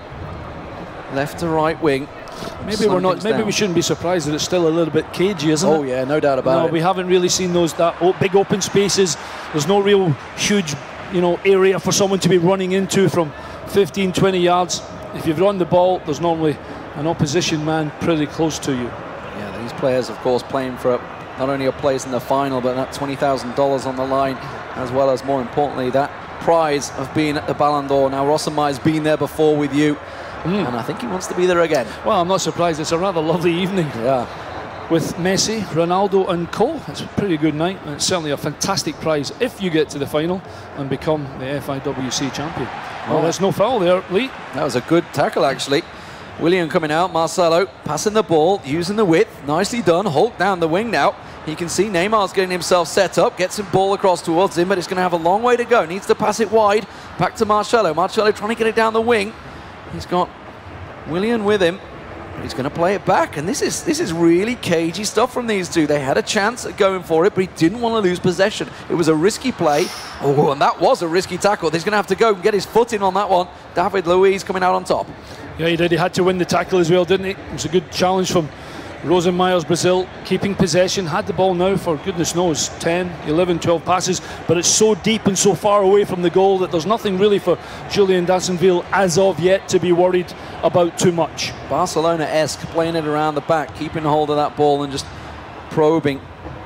left to right wing. Maybe we're not. Maybe down. we shouldn't be surprised that it's still a little bit cagey, isn't oh, it? Oh yeah, no doubt about no, it. We haven't really seen those that oh, big open spaces. There's no real huge, you know, area for someone to be running into from fifteen, twenty yards. If you've run the ball, there's normally an opposition man pretty close to you. Yeah, these players, of course, playing for a, not only a place in the final, but that twenty thousand dollars on the line, as well as, more importantly, that prize of being at the Ballon d'Or. Now, Rossenmeyer's been there before with you. Mm. And I think he wants to be there again. Well, I'm not surprised. It's a rather lovely evening. Yeah. With Messi, Ronaldo and co. It's a pretty good night, and it's certainly a fantastic prize if you get to the final and become the F I W C champion. Oh, well, there's no foul there, Lee. That was a good tackle, actually. Willian coming out, Marcelo passing the ball, using the width. Nicely done. Hulk down the wing now. You can see Neymar's getting himself set up, gets some ball across towards him, but it's going to have a long way to go. Needs to pass it wide. Back to Marcelo. Marcelo trying to get it down the wing. He's got Willian with him. He's going to play it back, and this is this is really cagey stuff from these two. They had a chance at going for it, but he didn't want to lose possession. It was a risky play. Oh, and that was a risky tackle. He's going to have to go and get his foot in on that one. David Luiz coming out on top. Yeah, he did. He had to win the tackle as well, didn't he? It was a good challenge from Rosenmeyer's Brazil, keeping possession, had the ball now for goodness knows ten, eleven, twelve passes, but it's so deep and so far away from the goal that there's nothing really for Julien Dassonville as of yet to be worried about too much. Barcelona-esque, playing it around the back, keeping hold of that ball and just probing,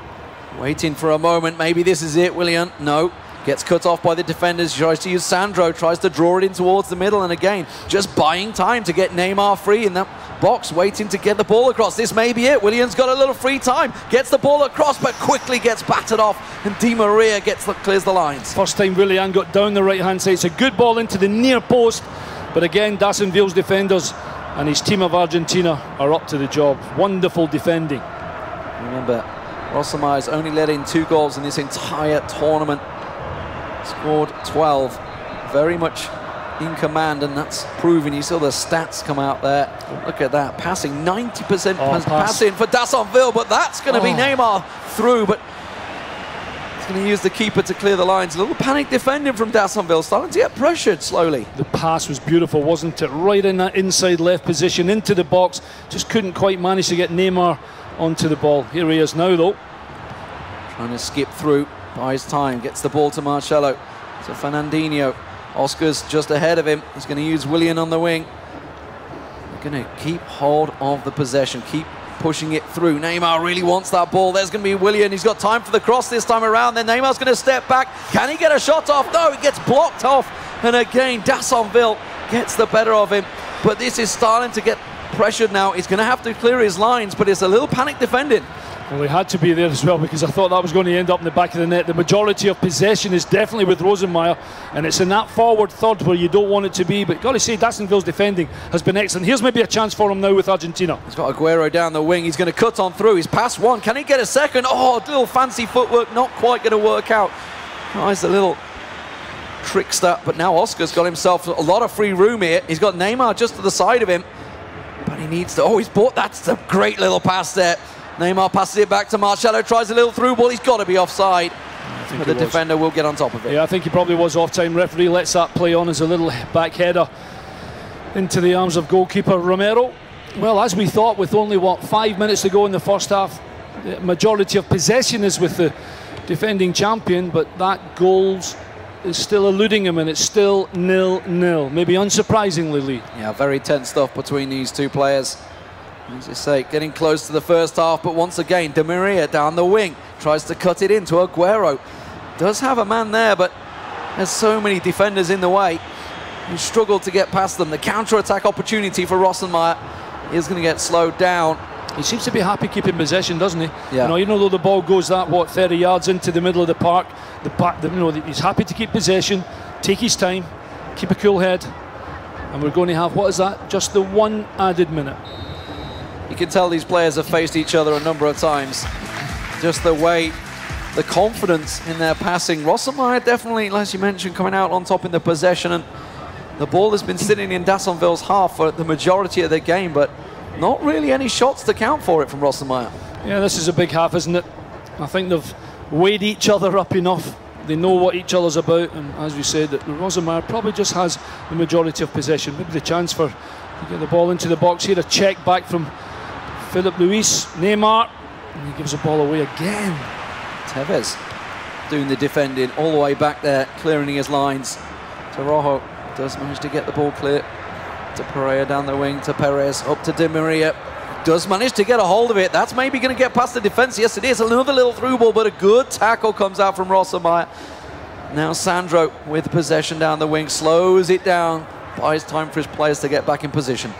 waiting for a moment. Maybe this is it, Willian. No. Gets cut off by the defenders, tries to use Sandro, tries to draw it in towards the middle, and again, just buying time to get Neymar free in that box, waiting to get the ball across. This may be it. Willian's got a little free time, gets the ball across, but quickly gets battered off, and Di Maria gets the, clears the lines. First time Willian got down the right-hand side. It's a good ball into the near post, but again, Dassonville's defenders and his team of Argentina are up to the job. Wonderful defending. Remember, Rossenmeyer's only let in two goals in this entire tournament. Scored twelve, very much in command, and that's proving. You saw the stats come out there. Look at that, passing ninety percent oh, pass. pass. passing for Dassonville, but that's going to oh. be Neymar through, but he's going to use the keeper to clear the lines. A little panic defending from Dassonville, starting to get pressured slowly. The pass was beautiful, wasn't it? Right in that inside left position, into the box. Just couldn't quite manage to get Neymar onto the ball. Here he is now, though. Trying to skip through. Buys time, gets the ball to Marcelo, to Fernandinho. Oscar's just ahead of him. He's going to use Willian on the wing. They're going to keep hold of the possession, keep pushing it through. Neymar really wants that ball. There's going to be Willian. He's got time for the cross this time around. Then Neymar's going to step back. Can he get a shot off? No, he gets blocked off. And again, Dassonville gets the better of him. But this is starting to get pressured now. He's going to have to clear his lines, but it's a little panic defending. Well, he had to be there as well, because I thought that was going to end up in the back of the net. The majority of possession is definitely with Rosenmeyer, and it's in that forward third where you don't want it to be. But got to say, Dassonville's defending has been excellent. Here's maybe a chance for him now with Argentina. He's got Aguero down the wing. He's going to cut on through. He's past one. Can he get a second? Oh, a little fancy footwork, not quite going to work out. Tries a little trickster, but now Oscar's got himself a lot of free room here. He's got Neymar just to the side of him, but he needs to. Oh, he's bought. That's a great little pass there. Neymar passes it back to Marcelo, tries a little through ball. He's got to be offside, but the was. defender will get on top of it. Yeah, I think he probably was off-time. Referee lets that play on as a little back header into the arms of goalkeeper Romero. Well, as we thought, with only, what, five minutes to go in the first half, the majority of possession is with the defending champion, but that goals is still eluding him, and it's still nil nil. Maybe unsurprisingly, Lee. Yeah, very tense stuff between these two players. As I say, getting close to the first half, but once again, Di Maria down the wing, tries to cut it into Aguero. Does have a man there, but there's so many defenders in the way. who struggled to get past them. The counter-attack opportunity for Rossenmeyer is going to get slowed down. He seems to be happy keeping possession, doesn't he? Yeah. You know, even though the ball goes that, what, thirty yards into the middle of the park, the back, the, you know, he's happy to keep possession, take his time, keep a cool head. And we're going to have, what is that? Just the one added minute. You can tell these players have faced each other a number of times. Just the way, the confidence in their passing. Rossenmeyer definitely, as you mentioned, coming out on top in the possession. And the ball has been sitting in Dassonville's half for the majority of the game, but not really any shots to count for it from Rossenmeyer. Yeah, this is a big half, isn't it? I think they've weighed each other up enough. They know what each other's about, and as we said, that Rossenmeyer probably just has the majority of possession. Maybe the chance for to get the ball into the box here. A check back from Philip Luis, Neymar, and he gives the ball away again. Tevez doing the defending all the way back there, clearing his lines. Tarojo does manage to get the ball clear to Pereira down the wing, to Perez, up to Di Maria. Does manage to get a hold of it. That's maybe going to get past the defense. Yes, it is. Another little through ball, but a good tackle comes out from Rossenmeyer. Now Sandro with possession down the wing, slows it down, buys time for his players to get back in position.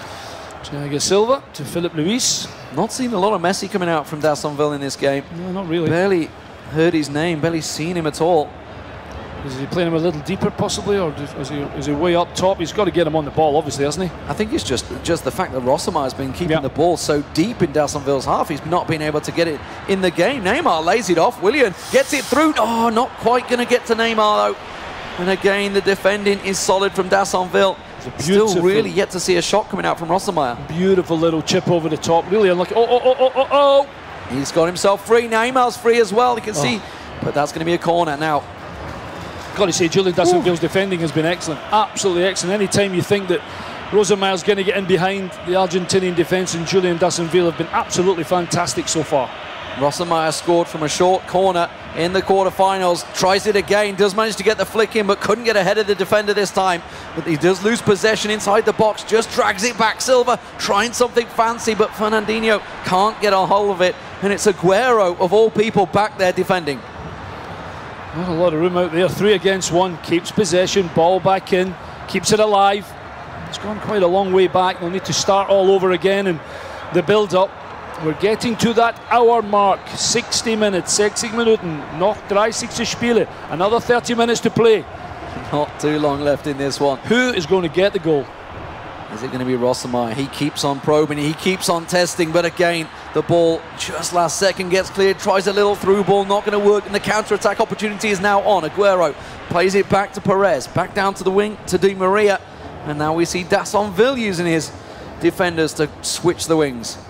Thiago Silva to Philip Luis. Not seen a lot of Messi coming out from Dassonville in this game. No, not really. Barely heard his name, barely seen him at all. Is he playing him a little deeper possibly, or is he, is he way up top? He's got to get him on the ball, obviously, hasn't he? I think it's just just the fact that Rossenmeyer's been keeping yeah. the ball so deep in Dassonville's half. He's not been able to get it in the game. Neymar lays it off. Willian gets it through. Oh, not quite going to get to Neymar, though. And again, the defending is solid from Dassonville. Still really yet to see a shot coming out from Rossenmeyer. Beautiful little chip over the top. Really unlucky. Oh, oh, oh, oh, oh, oh. He's got himself free. Neymar's free as well. You can oh. see. But that's going to be a corner now. Got to say, Julian Dassonville's defending has been excellent. Absolutely excellent. Anytime you think that Rossenmeyer's going to get in behind the Argentinian defence, and Julian Dassonville have been absolutely fantastic so far. Rossenmeyer scored from a short corner in the quarterfinals, tries it again, does manage to get the flick in, but couldn't get ahead of the defender this time. But he does lose possession inside the box, just drags it back. Silva trying something fancy, but Fernandinho can't get a hold of it. And it's Aguero, of all people, back there defending. Not a lot of room out there. Three against one, keeps possession, ball back in, keeps it alive. It's gone quite a long way back. They'll need to start all over again, and the build-up. We're getting to that hour mark. sixty minutes, sixty Minuten, noch dreißig Spiele. Another thirty minutes to play. Not too long left in this one. Who is going to get the goal? Is it going to be Rossenmeyer? He keeps on probing, he keeps on testing, but again, the ball just last second gets cleared, tries a little through ball, not going to work, and the counter-attack opportunity is now on. Aguero plays it back to Perez, back down to the wing to Di Maria, and now we see Dassonville using his defenders to switch the wings.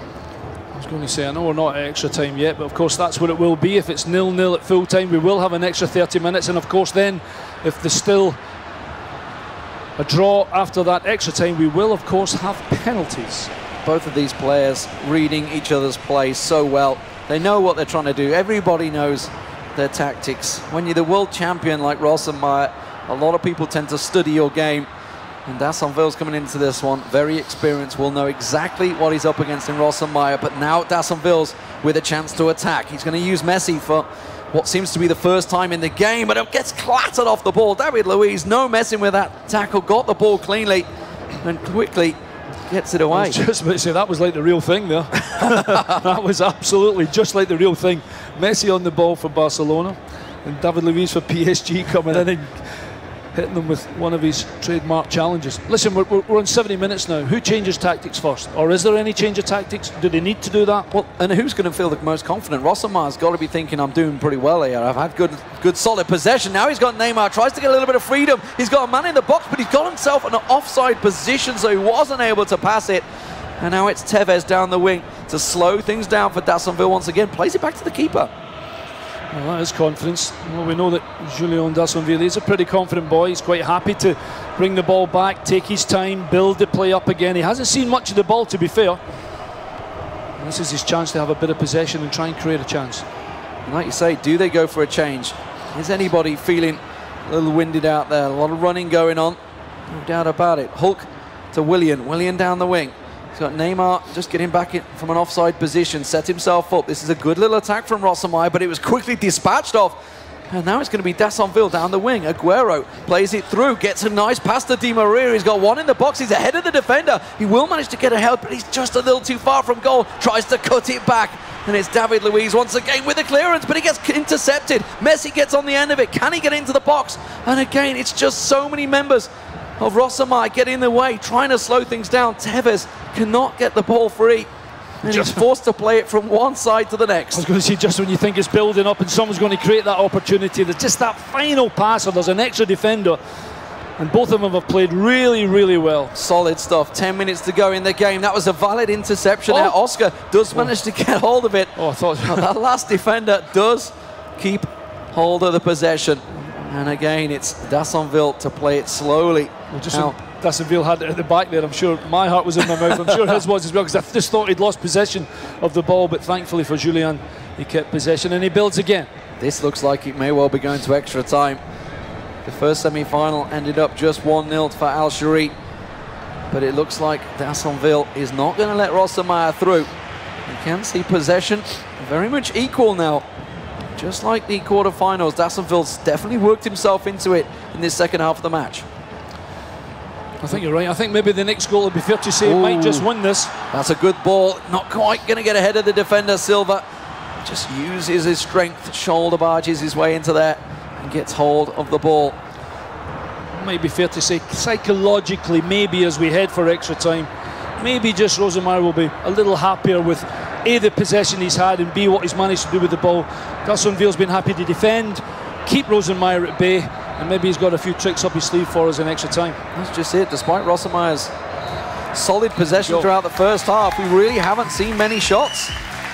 I was going to say, I know we're not at extra time yet, but of course that's what it will be. If it's nil nil at full time, we will have an extra thirty minutes, and of course then, if there's still a draw after that extra time, we will of course have penalties. Both of these players reading each other's play so well. They know what they're trying to do. Everybody knows their tactics. When you're the world champion like Rossenmeyer, a lot of people tend to study your game. And Dassonville's coming into this one, very experienced, will know exactly what he's up against in Rossenmeyer. But now Dassonville's with a chance to attack. He's going to use Messi for what seems to be the first time in the game, but it gets clattered off the ball. David Luiz, no messing with that tackle, got the ball cleanly and quickly gets it away. I was just about to say, that was like the real thing there. That was absolutely just like the real thing. Messi on the ball for Barcelona, and David Luiz for P S G coming in and hitting them with one of his trademark challenges. Listen, we're, we're on seventy minutes now. Who changes tactics first? Or is there any change of tactics? Do they need to do that? Well, and who's going to feel the most confident? Rossenmeyer's got to be thinking, I'm doing pretty well here. I've had good, good solid possession. Now he's got Neymar, tries to get a little bit of freedom. He's got a man in the box, but he's got himself in an offside position, so he wasn't able to pass it. And now it's Tevez down the wing to slow things down for Dassonville once again. Plays it back to the keeper. Well, that is confidence. Well, we know that Julian Dassonville is a pretty confident boy. He's quite happy to bring the ball back, take his time, build the play up again. He hasn't seen much of the ball, to be fair. And this is his chance to have a bit of possession and try and create a chance. And like you say, do they go for a change? Is anybody feeling a little winded out there? A lot of running going on, no doubt about it. Hulk to Willian, Willian down the wing. He's got Neymar just getting back in from an offside position, set himself up. This is a good little attack from Rossenmeyer, but it was quickly dispatched off And now it's going to be Dassonville down the wing. Aguero plays it through, gets a nice pass to Di Maria. He's got one in the box. He's ahead of the defender. He will manage to get a help, but he's just a little too far from goal. Tries to cut it back. And it's David Luiz once again with the clearance, but he gets intercepted. Messi gets on the end of it. Can he get into the box? And again, it's just so many members of Rossomai get in the way, trying to slow things down. Tevez cannot get the ball free. And he's forced to play it from one side to the next. I was going to say, just when you think it's building up and someone's going to create that opportunity, there's just that final pass, or there's an extra defender. And both of them have played really, really well. Solid stuff. Ten minutes to go in the game. That was a valid interception. Oh. Now Oscar does manage to get hold of it. Oh, I thought that last defender does keep hold of the possession. And again, it's Dassonville to play it slowly. Well, just now, Dassonville had it at the back there. I'm sure my heart was in my mouth. I'm sure his was as well, because I just thought he'd lost possession of the ball, but thankfully for Julian, he kept possession and he builds again. This looks like it may well be going to extra time. The first semi-final ended up just one nil for Al Shari, but it looks like Dassonville is not going to let Rossomai through. You can see possession very much equal now. Just like the quarterfinals, Dassonville's definitely worked himself into it in this second half of the match. I think you're right. I think maybe the next goal, would be fair to say, Ooh, might just win this. That's a good ball. Not quite going to get ahead of the defender, Silva. Just uses his strength, shoulder barges his way into there and gets hold of the ball. Might be fair to say, psychologically, maybe as we head for extra time, maybe just Rossomai will be a little happier with A, the possession he's had, and B, what he's managed to do with the ball. Dassonville's been happy to defend, keep Rossomai at bay, and maybe he's got a few tricks up his sleeve for us in extra time. That's just it. Despite Rossomai's solid possession throughout the first half, we really haven't seen many shots.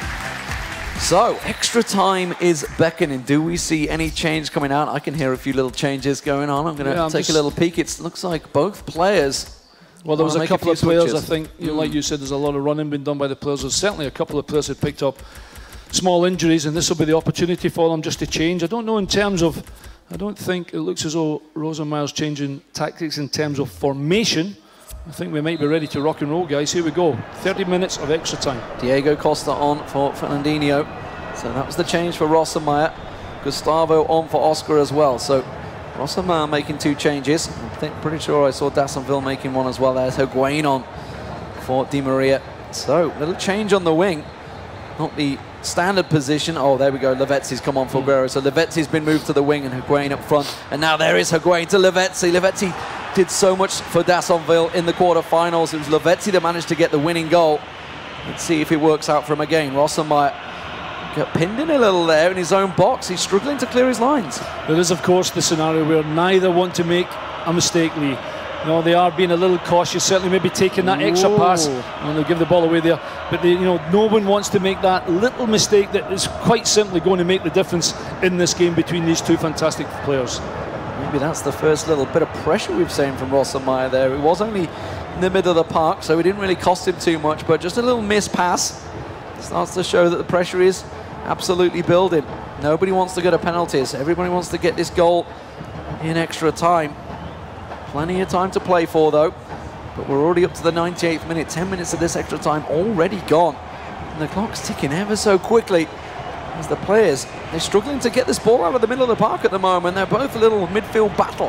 So, extra time is beckoning. Do we see any change coming out? I can hear a few little changes going on. I'm going to yeah, take a little peek. It looks like both players. Well, there was a couple a of players, switches. I think, you know, like you said, there's a lot of running being done by the players. There's certainly a couple of players who picked up small injuries, and this will be the opportunity for them just to change. I don't know in terms of, I don't think it looks as though Rossomai's changing tactics in terms of formation. I think we might be ready to rock and roll, guys. Here we go. thirty minutes of extra time. Diego Costa on for Fernandinho. So that was the change for Rossomai. Gustavo on for Oscar as well. So Rossomai making two changes. I think pretty sure I saw Dassonville making one as well. There's Higuain on for Di Maria. So little change on the wing. Not the standard position. Oh, there we go. Lavezzi's come on for Aguero. So Lavezzi's been moved to the wing and Higuain up front. And now there is Higuain to Lavezzi. Lavezzi did so much for Dassonville in the quarterfinals. It was Lavezzi that managed to get the winning goal. Let's see if it works out for him again. Rossomai got pinned in a little there in his own box. He's struggling to clear his lines. There is, of course, the scenario where neither want to make a mistake, Lee. You know, they are being a little cautious, certainly maybe taking that extra Whoa. pass and they'll give the ball away there. But, they, you know, no one wants to make that little mistake that is quite simply going to make the difference in this game between these two fantastic players. Maybe that's the first little bit of pressure we've seen from Rossomai there. It was only in the middle of the park, so it didn't really cost him too much, but just a little missed pass starts to show that the pressure is absolutely building. Nobody wants to go to penalties. Everybody wants to get this goal in extra time. Plenty of time to play for, though. But we're already up to the ninety-eighth minute. ten minutes of this extra time already gone. And the clock's ticking ever so quickly as the players, they're struggling to get this ball out of the middle of the park at the moment. They're both a little midfield battle.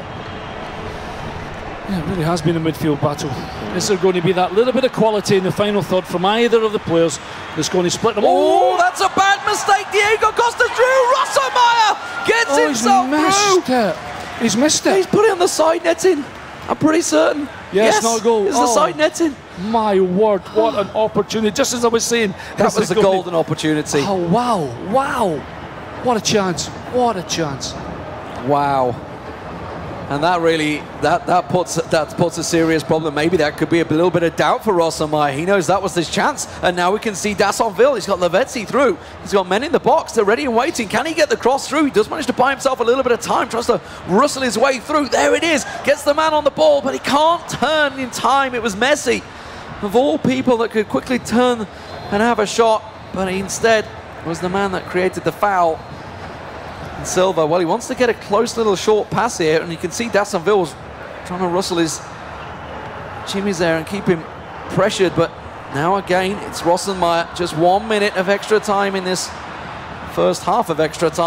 Yeah, it really has been a midfield battle. Is there going to be that little bit of quality in the final third from either of the players that's going to split them? Oh, that's a bad mistake. Diego Costa through. Rossomai gets oh, himself he's missed through. It. He's missed it. He's put it on the side netting. I'm pretty certain. Yes, yes not a goal. It's oh, the side netting. My word, what an opportunity. Just as I was saying. That was a golden opportunity. Oh, wow, wow. What a chance. What a chance. Wow. And that really, that, that, puts, that puts a serious problem. Maybe that could be a little bit of doubt for Rossomai. He knows that was his chance. And now we can see Dassonville. He's got Lavezzi through. He's got men in the box. They're ready and waiting. Can he get the cross through? He does manage to buy himself a little bit of time. Tries to rustle his way through. There it is. Gets the man on the ball, but he can't turn in time. It was Messi, of all people, that could quickly turn and have a shot. But he instead was the man that created the foul. And Silva, well, he wants to get a close little short pass here, and you can see Dassonville's trying to rustle his chimneys there and keep him pressured. But now again, it's Rossomai. Just one minute of extra time in this first half of extra time.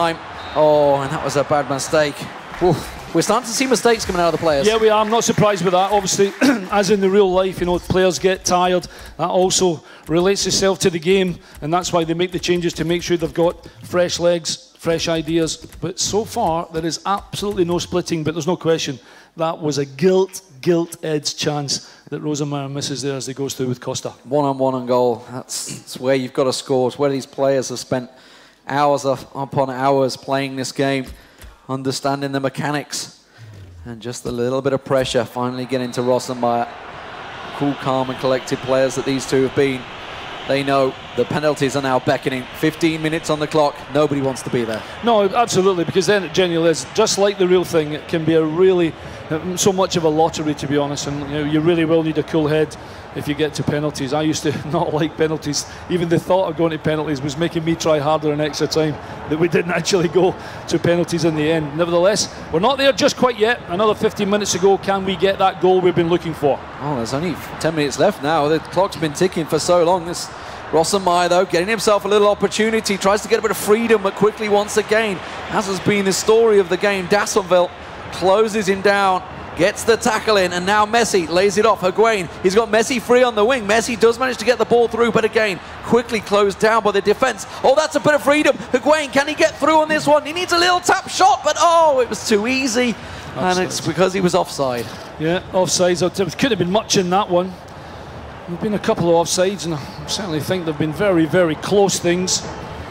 Oh, and that was a bad mistake. Oof. We're starting to see mistakes coming out of the players. Yeah, we are. I'm not surprised with that. Obviously, as in the real life, you know, players get tired. That also relates itself to the game, and that's why they make the changes to make sure they've got fresh legs, fresh ideas. But so far, there is absolutely no splitting, but there's no question that was a guilt, guilt-edged chance that Rosenmeier misses there as he goes through with Costa. One-on-one on goal. That's, that's where you've got to score. It's where these players have spent hours upon hours playing this game, understanding the mechanics, and just a little bit of pressure finally getting to Rosenmeier. Cool, calm and collected players that these two have been. They know the penalties are now beckoning. fifteen minutes on the clock, nobody wants to be there. No, absolutely, because then it genuinely is, just like the real thing, it can be a really, so much of a lottery, to be honest, and you know, you really will need a cool head if you get to penalties. I used to not like penalties. Even the thought of going to penalties was making me try harder an extra time, that we didn't actually go to penalties in the end. Nevertheless, we're not there just quite yet. Another fifteen minutes to go. Can we get that goal we've been looking for? Oh, there's only ten minutes left now. The clock's been ticking for so long. This Rosenmeier, though, getting himself a little opportunity, tries to get a bit of freedom, but quickly once again, as has been the story of the game, Dassonville closes him down, gets the tackle in, and now Messi lays it off. Higuain, he's got Messi free on the wing. Messi does manage to get the ball through, but again, quickly closed down by the defense. Oh, that's a bit of freedom. Higuain, can he get through on this one? He needs a little tap shot, but oh, it was too easy. Offside. And it's because he was offside. Yeah, offsides. There could have been much in that one. There have been a couple of offsides, and I certainly think there have been very, very close things.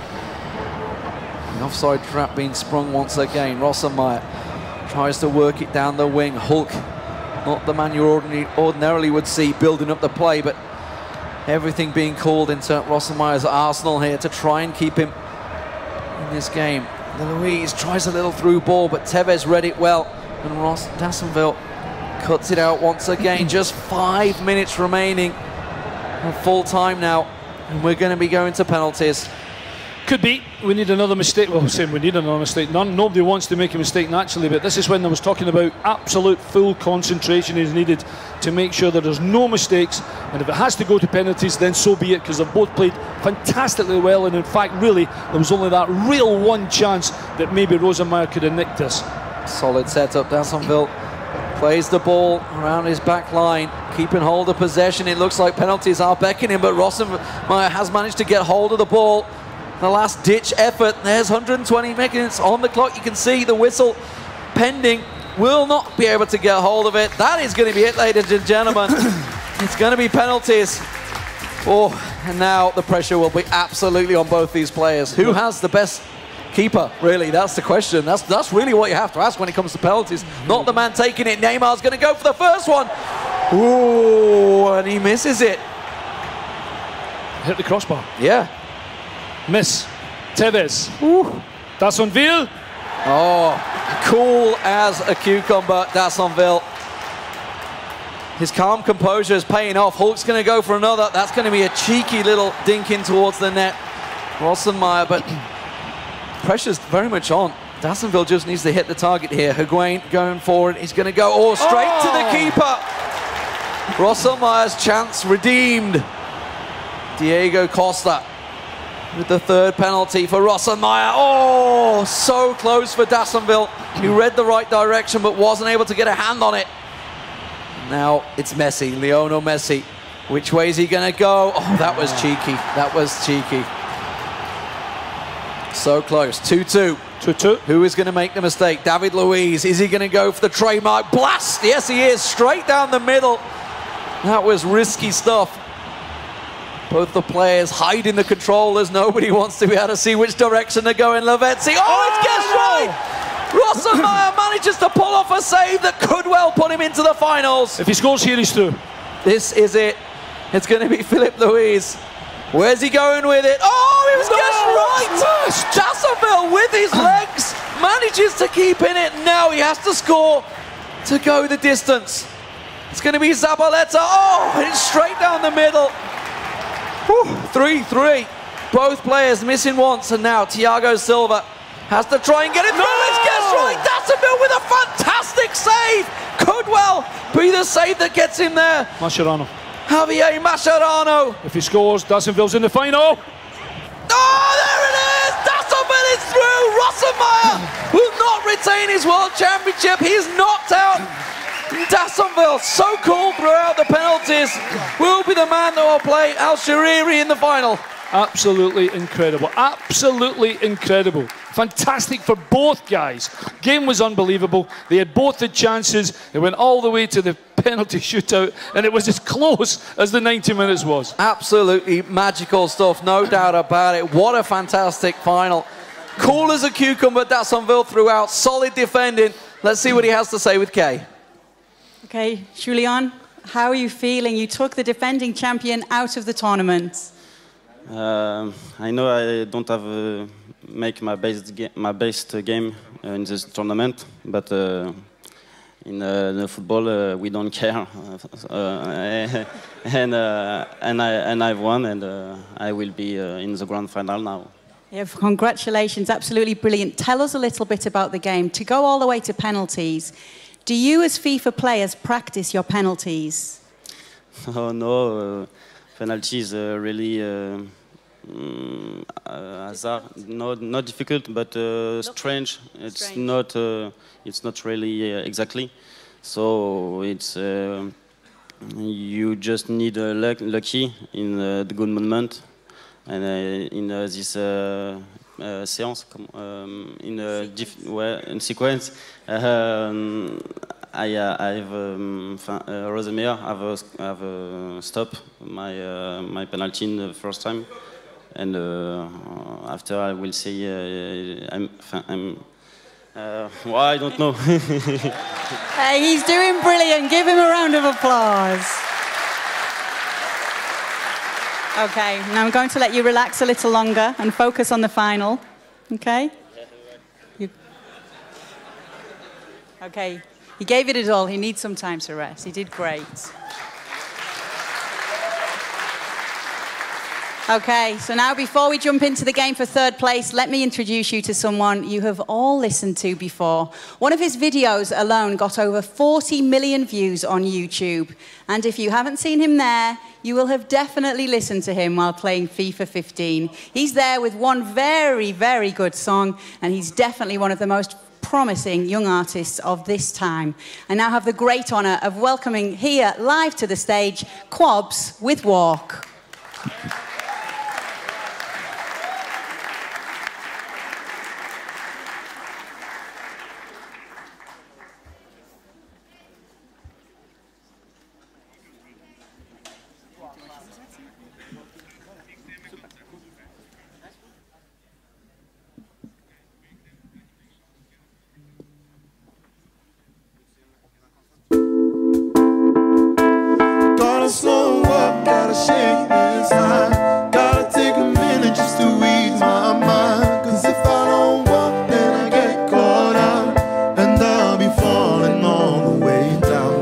The offside trap being sprung once again. Rosenmeier tries to work it down the wing. Hulk, not the man you ordinarily, ordinarily would see building up the play, but everything being called into Rosenmeier's arsenal here to try and keep him in this game. The Luiz tries a little through ball, but Tevez read it well, and Ross Dassonville cuts it out once again. Just five minutes remaining of full time now, and we're going to be going to penalties. Could be. We need another mistake. Well, I'm saying we need another mistake. None, nobody wants to make a mistake naturally, but this is when I was talking about absolute full concentration is needed to make sure that there's no mistakes, and if it has to go to penalties, then so be it, because they've both played fantastically well, and in fact, really, there was only that real one chance that maybe Rosenmeier could have nicked this. Solid setup. Dassonville plays the ball around his back line, keeping hold of possession. It looks like penalties are beckoning, but Rosenmeier has managed to get hold of the ball. The last ditch effort. There's one hundred twenty minutes on the clock. You can see the whistle pending. Will not be able to get hold of it. That is going to be it, ladies and gentlemen. It's going to be penalties. Oh, and now the pressure will be absolutely on both these players. Who has the best keeper, really? That's the question. That's, that's really what you have to ask when it comes to penalties. Not the man taking it. Neymar's going to go for the first one. Ooh, and he misses it. Hit the crossbar. Yeah. Miss. Tevez. Ooh. Dassonville. Oh, cool as a cucumber, Dassonville. His calm composure is paying off. Hulk's going to go for another. That's going to be a cheeky little dink in towards the net. Rosenmeier, but pressure's very much on. Dassonville just needs to hit the target here. Higuain going forward. He's going to go oh, straight oh. to the keeper. Rosenmeier's chance redeemed. Diego Costa with the third penalty for Rosenmeier. Oh, so close for Dassonville. He read the right direction but wasn't able to get a hand on it. Now it's Messi, Lionel Messi. Which way is he going to go? Oh, that was cheeky. That was cheeky. So close. two two. two two. Who is going to make the mistake? David Luiz. Is he going to go for the trademark blast? Yes, he is. Straight down the middle. That was risky stuff. Both the players hiding the controllers. Nobody wants to be able to see which direction they're going. Lavezzi. Oh, it's guessed right! Rosenmeier manages to pull off a save that could well put him into the finals. If he scores here, he's through. This is it. It's going to be Philippe Luiz. Where's he going with it? Oh, he was no, guessed right! Dassonville with his legs manages to keep in it. Now he has to score to go the distance. It's going to be Zabaleta. Oh, it's straight down the middle. three three. Both players missing once, and now Thiago Silva has to try and get it through. No! It's guessed right. Dassonville with a fantastic save. Could well be the save that gets him there. Mascherano. Javier Mascherano. If he scores, Dassonville's in the final. Oh, there it is! Dassonville is through! Rosenmeier will not retain his World Championship. He is knocked out. Dassonville, so cool throughout the penalties, will be the man that will play Al-Shariri in the final. Absolutely incredible. Absolutely incredible. Fantastic for both guys. Game was unbelievable. They had both the chances. It went all the way to the penalty shootout, and it was as close as the ninety minutes was. Absolutely magical stuff, no doubt about it. What a fantastic final. Cool as a cucumber, Dassonville throughout. Solid defending. Let's see what he has to say with Kay. Okay, Julian, how are you feeling? You took the defending champion out of the tournament. Uh, I know I don't have uh, make my best ga my best uh, game uh, in this tournament, but uh, in uh, the football uh, we don't care, uh, and uh, and I and I've won, and uh, I will be uh, in the grand final now. Yeah, congratulations, absolutely brilliant. Tell us a little bit about the game. To go all the way to penalties, do you as FIFA players practice your penalties? Oh no, uh, penalties are really uh, mm, uh, hazard. Not not difficult, but uh, strange. It's strange. not. Uh, it's not really uh, exactly. So it's uh, you just need uh, luck, lucky in uh, the good moment, and uh, in uh, this uh, uh, séance, um, in a diff well, in sequence. Um, I, uh, I've um, uh, Rosemere have uh, have uh, stopped my uh, my penalty in the first time, and uh, after I will say uh, I'm I'm uh, well, I don't know. Hey, he's doing brilliant. Give him a round of applause. Okay, now I'm going to let you relax a little longer and focus on the final. Okay. You... Okay. He gave it his all. He needs some time to rest. He did great. Okay, so now before we jump into the game for third place, let me introduce you to someone you have all listened to before. One of his videos alone got over forty million views on YouTube. And if you haven't seen him there, you will have definitely listened to him while playing FIFA fifteen. He's there with one very, very good song, and he's definitely one of the most promising young artists of this time. I now have the great honour of welcoming here live to the stage, Quabs with Walk. Slow up, gotta shake inside. Gotta take a minute just to ease my mind. Cause if I don't walk, then I get caught out, and I'll be falling all the way down.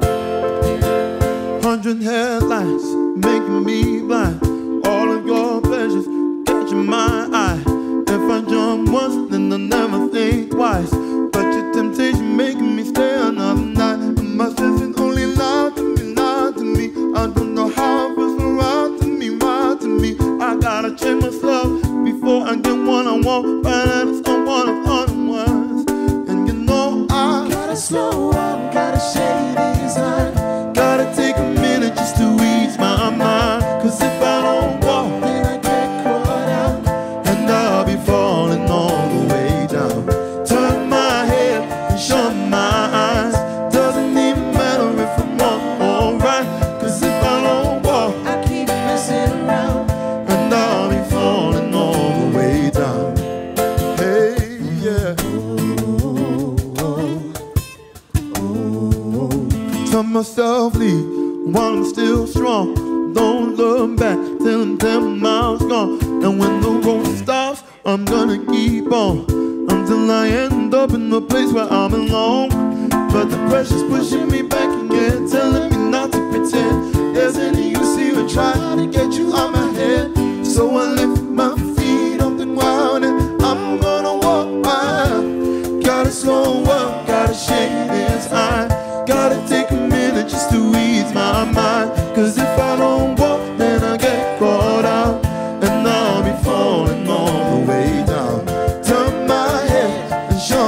Hundred headlights making me blind. All of your pleasures catching my eye. If I jump once, then I'll never think twice. But your temptation making me stay another night. And my senses only lie to me, lie to me. I don't know how it feels right to me, right to me. I gotta change myself before I get what I want. Find out it's on one of otherwise. And you know I gotta slow up, gotta shake these eyes. Gotta take a minute just to ease my mind. Cause if I don't walk, then I get caught out, and I'll be falling all the way down. Turn my head and shut my eyes. Doesn't even matter if I'm wrong or right. Cause if I don't walk, I keep messing around, and I'll be falling all the way down. Hey, yeah. Tell myself leave while I'm still strong. Don't look back till I'm ten miles gone. And when the road stops, I'm gonna keep on until I end up in the place where I belong. But the pressure's pushing me back again, telling me not to pretend there's any use even trying to get you out my head. So I lift my feet off the ground and I'm gonna walk by. Gotta slow up, gotta shake this high. Gotta take a minute just to ease my mind. Cause if I don't walk, then I get caught out, and I'll be falling all the way down. Turn my head and show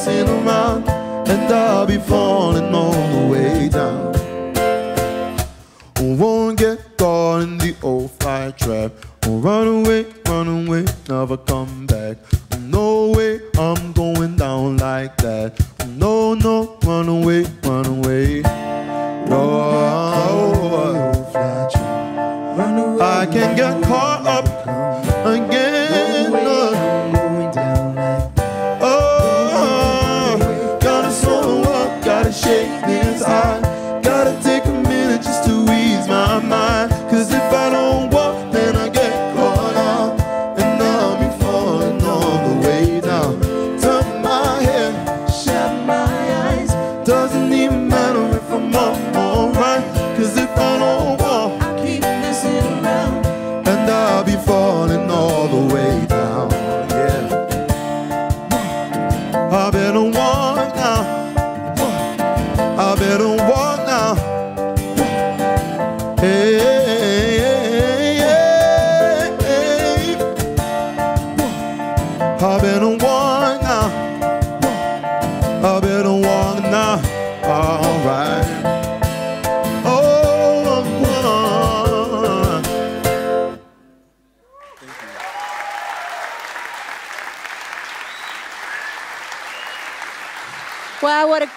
messing around, and I'll be falling all the way down. Won't get caught in the old fire trap. Oh, run away, run away, never come back. No way, I'm going down like that. No, no, run away, run away. No, I can't get caught up again. Oh, gotta slow up, gotta shake this eye. Gotta take a minute just to ease my mind. Cause if I don't walk, then I get caught up, and I'll be falling all the way down. Turn my head, shut my eyes. Doesn't even matter if I'm up alright. Cause if I don't walk, I keep messing around, and I'll be falling all the way down. Yeah, I better walk now. I better walk now. Hey, hey, hey, hey. I better walk now. I better walk now. All right. Oh, one. Wow, what a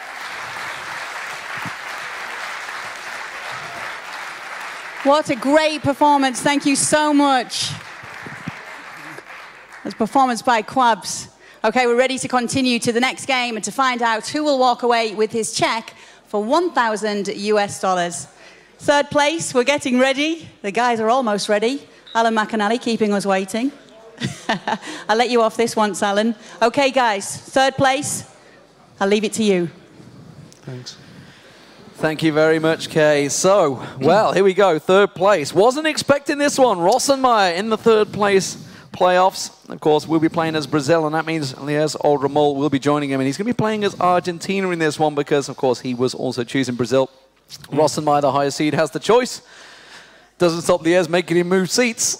What a great performance. Thank you so much. That's performance by Quabs. Okay, we're ready to continue to the next game and to find out who will walk away with his check for one thousand U S dollars. Third place, we're getting ready. The guys are almost ready. Alan McAnally keeping us waiting. I'll let you off this once, Alan. Okay, guys, third place, I'll leave it to you. Thanks. Thank you very much, Kay. So, well, here we go. Third place. Wasn't expecting this one. Rossenmeyer in the third place playoffs. Of course, we'll be playing as Brazil, and that means Elias Oldramol will be joining him. And he's going to be playing as Argentina in this one because, of course, he was also choosing Brazil. Mm. Rossenmeyer, the higher seed, has the choice. Doesn't stop Liège making him move seats.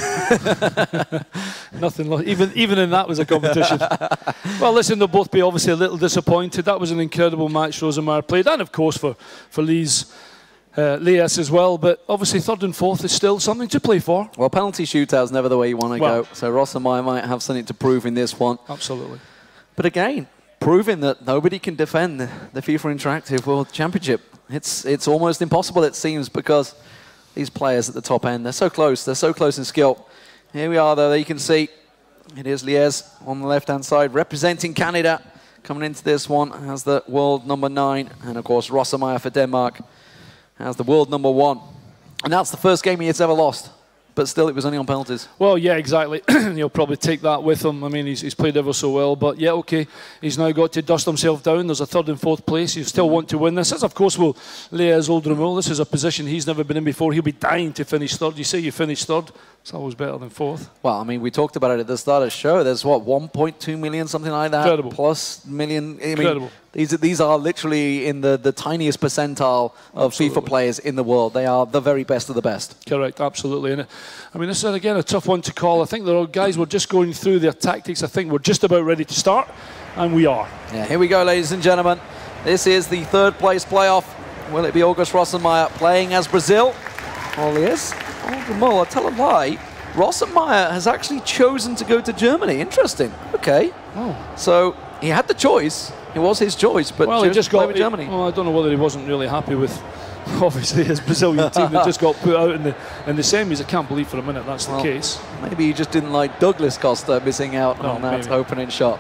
Nothing like even even in that was a competition. Well, listen, they'll both be obviously a little disappointed. That was an incredible match Rossenmeyer played, and of course for for Lee's uh, Liège as well. But obviously third and fourth is still something to play for. Well, penalty shootout's never the way you want to well, go. So Rossenmeyer might have something to prove in this one. Absolutely. But again, proving that nobody can defend the, the FIFA Interactive World Championship. It's it's almost impossible, it seems, because these players at the top end, they're so close. They're so close in skill. Here we are, though. There you can see it is Liège on the left-hand side, representing Canada, coming into this one as the world number nine. And, of course, Rossenmeyer for Denmark as the world number one. And that's the first game he has ever lost. But still, it was only on penalties. Well, yeah, exactly. He'll probably take that with him. I mean, he's, he's played ever so well. But, yeah, OK, he's now got to dust himself down. There's a third and fourth place. You still want to win this. As, of course, will Liège Oldramol. This is a position he's never been in before. He'll be dying to finish third. You say you finish third. It's always better than fourth. Well, I mean, we talked about it at the start of the show. There's, what, one point two million, something like that? Incredible. Plus million. I mean, Incredible. These, these are literally in the, the tiniest percentile of Absolutely. FIFA players in the world. They are the very best of the best. Correct, absolutely. And I mean, this is, again, a tough one to call. I think the guys were just going through their tactics. I think we're just about ready to start, and we are. Yeah, here we go, ladies and gentlemen. This is the third place playoff. Will it be August Rossenmeyer playing as Brazil? Well, yes. Oldramol, I'll tell a lie. Rossenmeyer has actually chosen to go to Germany. Interesting. Okay. Oh. So he had the choice. It was his choice, but well, he just got with Germany. Well, I don't know whether he wasn't really happy with, obviously, his Brazilian team that just got put out in the in the semis. I can't believe for a minute that's well, the case. Maybe he just didn't like Douglas Costa missing out no, on that maybe. opening shot.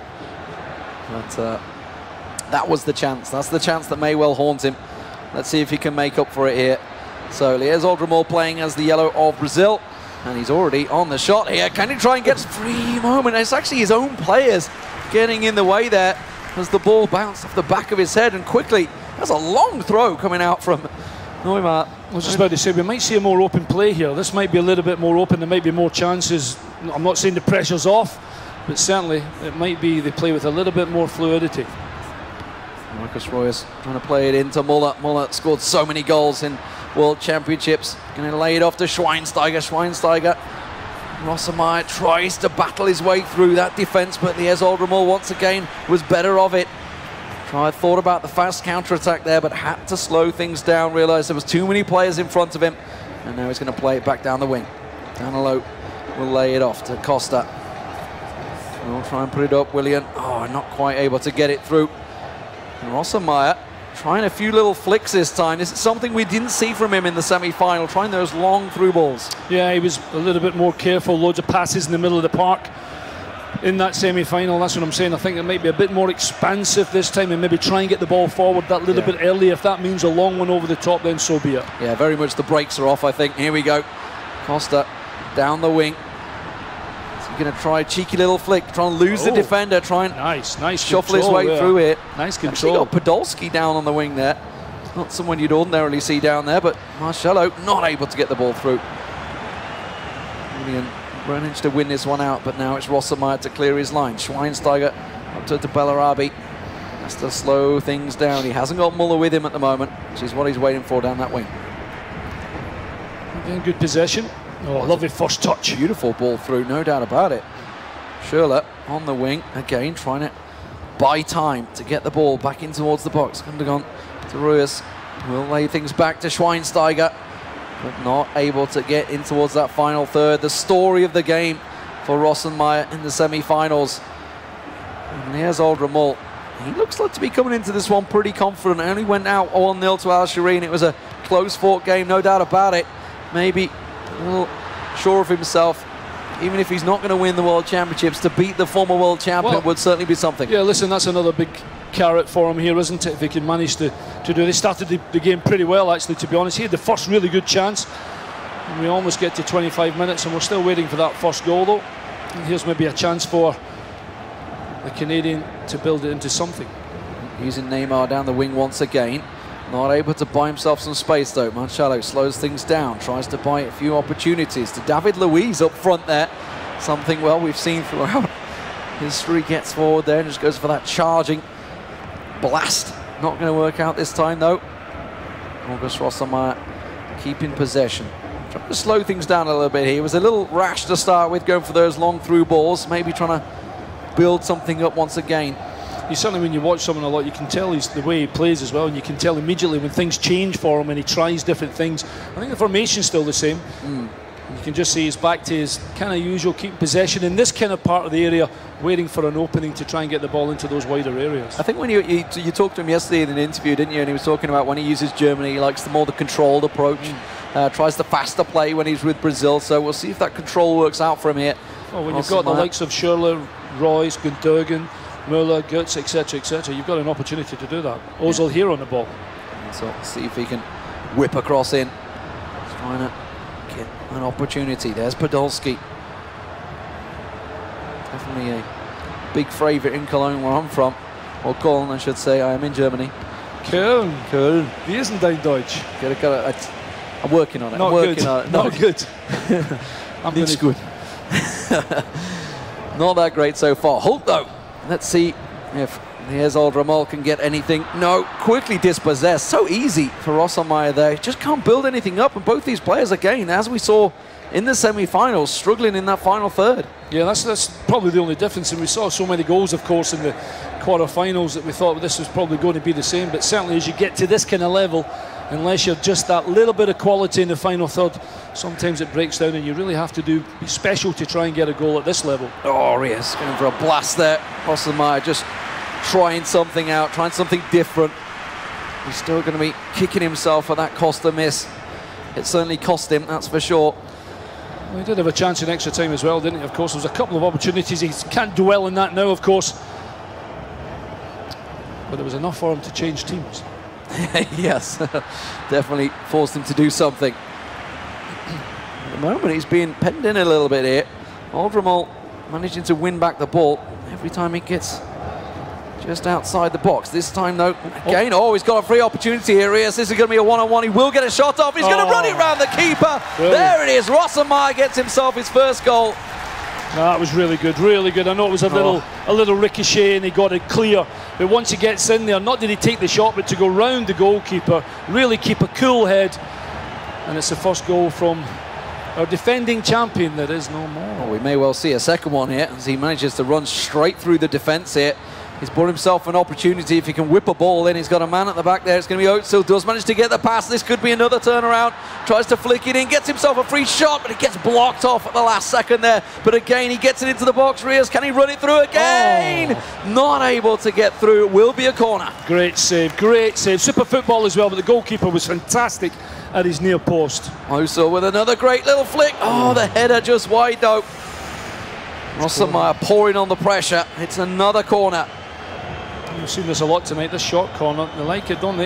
But uh, that was the chance. That's the chance that may well haunt him. Let's see if he can make up for it here. So Liège Oldramol playing as the yellow of Brazil. And he's already on the shot here. Can he try and get a free moment? It's actually his own players getting in the way there as the ball bounced off the back of his head. And quickly, that's a long throw coming out from Neymar. I was just about to say, we might see a more open play here. This might be a little bit more open. There might be more chances. I'm not saying the pressure's off, but certainly it might be they play with a little bit more fluidity. Marcus Royce trying to play it into Muller. Muller scored so many goals in World Championships. Going to lay it off to Schweinsteiger. Schweinsteiger. Rossenmeyer tries to battle his way through that defence, but Liège Oldramol once again was better of it. Tried, thought about the fast counter-attack there, but had to slow things down, realised there was too many players in front of him, and now he's going to play it back down the wing. Danilo will lay it off to Costa. We'll try and put it up, Willian. Oh, not quite able to get it through. And Rossenmeyer trying a few little flicks this time. This is something we didn't see from him in the semi-final, trying those long through balls. Yeah, he was a little bit more careful, loads of passes in the middle of the park in that semi-final. That's what I'm saying. I think it might be a bit more expansive this time and maybe try and get the ball forward that little yeah. bit early. If that means a long one over the top, then so be it. Yeah, very much the brakes are off, I think. Here we go. Costa down the wing. He's going to try a cheeky little flick, try and lose oh. the defender, try and nice, nice shuffle his way there. through it. Nice control. Actually got Podolski down on the wing there. Not someone you'd ordinarily see down there, but Marcelo not able to get the ball through. Julian managed to win this one out, but now it's Rossenmeyer to clear his line. Schweinsteiger up to, to Bellarabi. Has to slow things down. He hasn't got Muller with him at the moment, which is what he's waiting for down that wing. Again, good possession. Oh, lovely first touch. Beautiful ball through, no doubt about it. Schürrle on the wing, again trying to buy time to get the ball back in towards the box. Gundogan to Ruiz. Will lay things back to Schweinsteiger, but not able to get in towards that final third. The story of the game for Rossenmeyer in the semi-finals. And here's Old Ramol. He looks like to be coming into this one pretty confident. Only went out one nil to Al Shireen. It was a close-fought game, no doubt about it. Maybe a little sure of himself. Even if he's not going to win the World Championships, to beat the former world champion well, would certainly be something. Yeah, listen, that's another big carrot for him here, isn't it? If he can manage to, to do it. They started the, the game pretty well, actually, to be honest. He had the first really good chance. And we almost get to twenty-five minutes, and we're still waiting for that first goal, though. And here's maybe a chance for the Canadian to build it into something. Using Neymar down the wing once again. Not able to buy himself some space, though. Marcelo slows things down, tries to buy a few opportunities to David Luiz up front there. Something, well, we've seen throughout history. Gets forward there and just goes for that charging blast. Not going to work out this time, though. August Rossenmeyer keeping possession. Trying to slow things down a little bit here. He was a little rash to start with, going for those long through balls. Maybe trying to build something up once again. You certainly, when you watch someone a lot, you can tell he's the way he plays as well, and you can tell immediately when things change for him and he tries different things. I think the formation's still the same. Mm. You can just see he's back to his kind of usual, keeping possession in this kind of part of the area, waiting for an opening to try and get the ball into those wider areas. I think when you, you, you talked to him yesterday in an interview, didn't you, and he was talking about when he uses Germany, he likes the more the controlled approach, mm. uh, tries the faster play when he's with Brazil, so we'll see if that control works out for him here. Oh, when you've got the likes of Schürrle, Royce, Gundogan, Muller, Götze, et cetera, et cetera, you've got an opportunity to do that. Ozil yeah. here on the ball. So see if he can whip across in. He's trying to get an opportunity. There's Podolski. Definitely a big favourite in Cologne, where I'm from. Or Köln, I should say. I am in Germany. Köln. Köln. Wie ist denn dein Deutsch? Gotta, gotta, I'm working on it. Not I'm working good. on it. Not, Not good. I'm It's good. Not that great so far. Hulk, though. Let's see if here's Old Ramol can get anything. No, quickly dispossessed. So easy for Rossenmeyer there. Just can't build anything up. And both these players, again, as we saw in the semi-finals, struggling in that final third. Yeah, that's, that's probably the only difference. And we saw so many goals, of course, in the quarter-finals that we thought this was probably going to be the same. But certainly as you get to this kind of level, unless you're just that little bit of quality in the final third, sometimes it breaks down and you really have to do be special to try and get a goal at this level. Oh, yes, going for a blast there. Rossenmeyer just trying something out, trying something different. He's still going to be kicking himself for that Costa miss. It certainly cost him, that's for sure. Well, he did have a chance in extra time as well, didn't he? Of course, there was a couple of opportunities. He can't dwell on that now, of course. But it was enough for him to change teams. Yes, definitely forced him to do something. At the moment, he's being penned in a little bit here. Old Ramol managing to win back the ball every time he gets just outside the box. This time, though, again, oh, oh he's got a free opportunity here. Yes, this is going to be a one-on-one. He will get a shot off. He's oh. going to run it round the keeper. Really? There it is. Rossenmeyer gets himself his first goal. No, that was really good, really good. I know it was a little, oh. a little ricochet and he got it clear. But once he gets in there, not did he take the shot, but to go round the goalkeeper, really keep a cool head. And it's the first goal from our defending champion. There is no more. Well, we may well see a second one here as he manages to run straight through the defence here. He's bought himself an opportunity. If he can whip a ball in, he's got a man at the back there. It's going to be Özil. Does manage to get the pass. This could be another turnaround. Tries to flick it in, gets himself a free shot, but it gets blocked off at the last second there. But again, he gets it into the box. Rios, can he run it through again? Oh. Not able to get through. It will be a corner. Great save, great save. Super football as well, but the goalkeeper was fantastic at his near post. Özil with another great little flick. Oh, the header just wide though. Rossenmeyer pouring on the pressure. It's another corner. We've seen this a lot tonight, this short corner. They like it, don't they?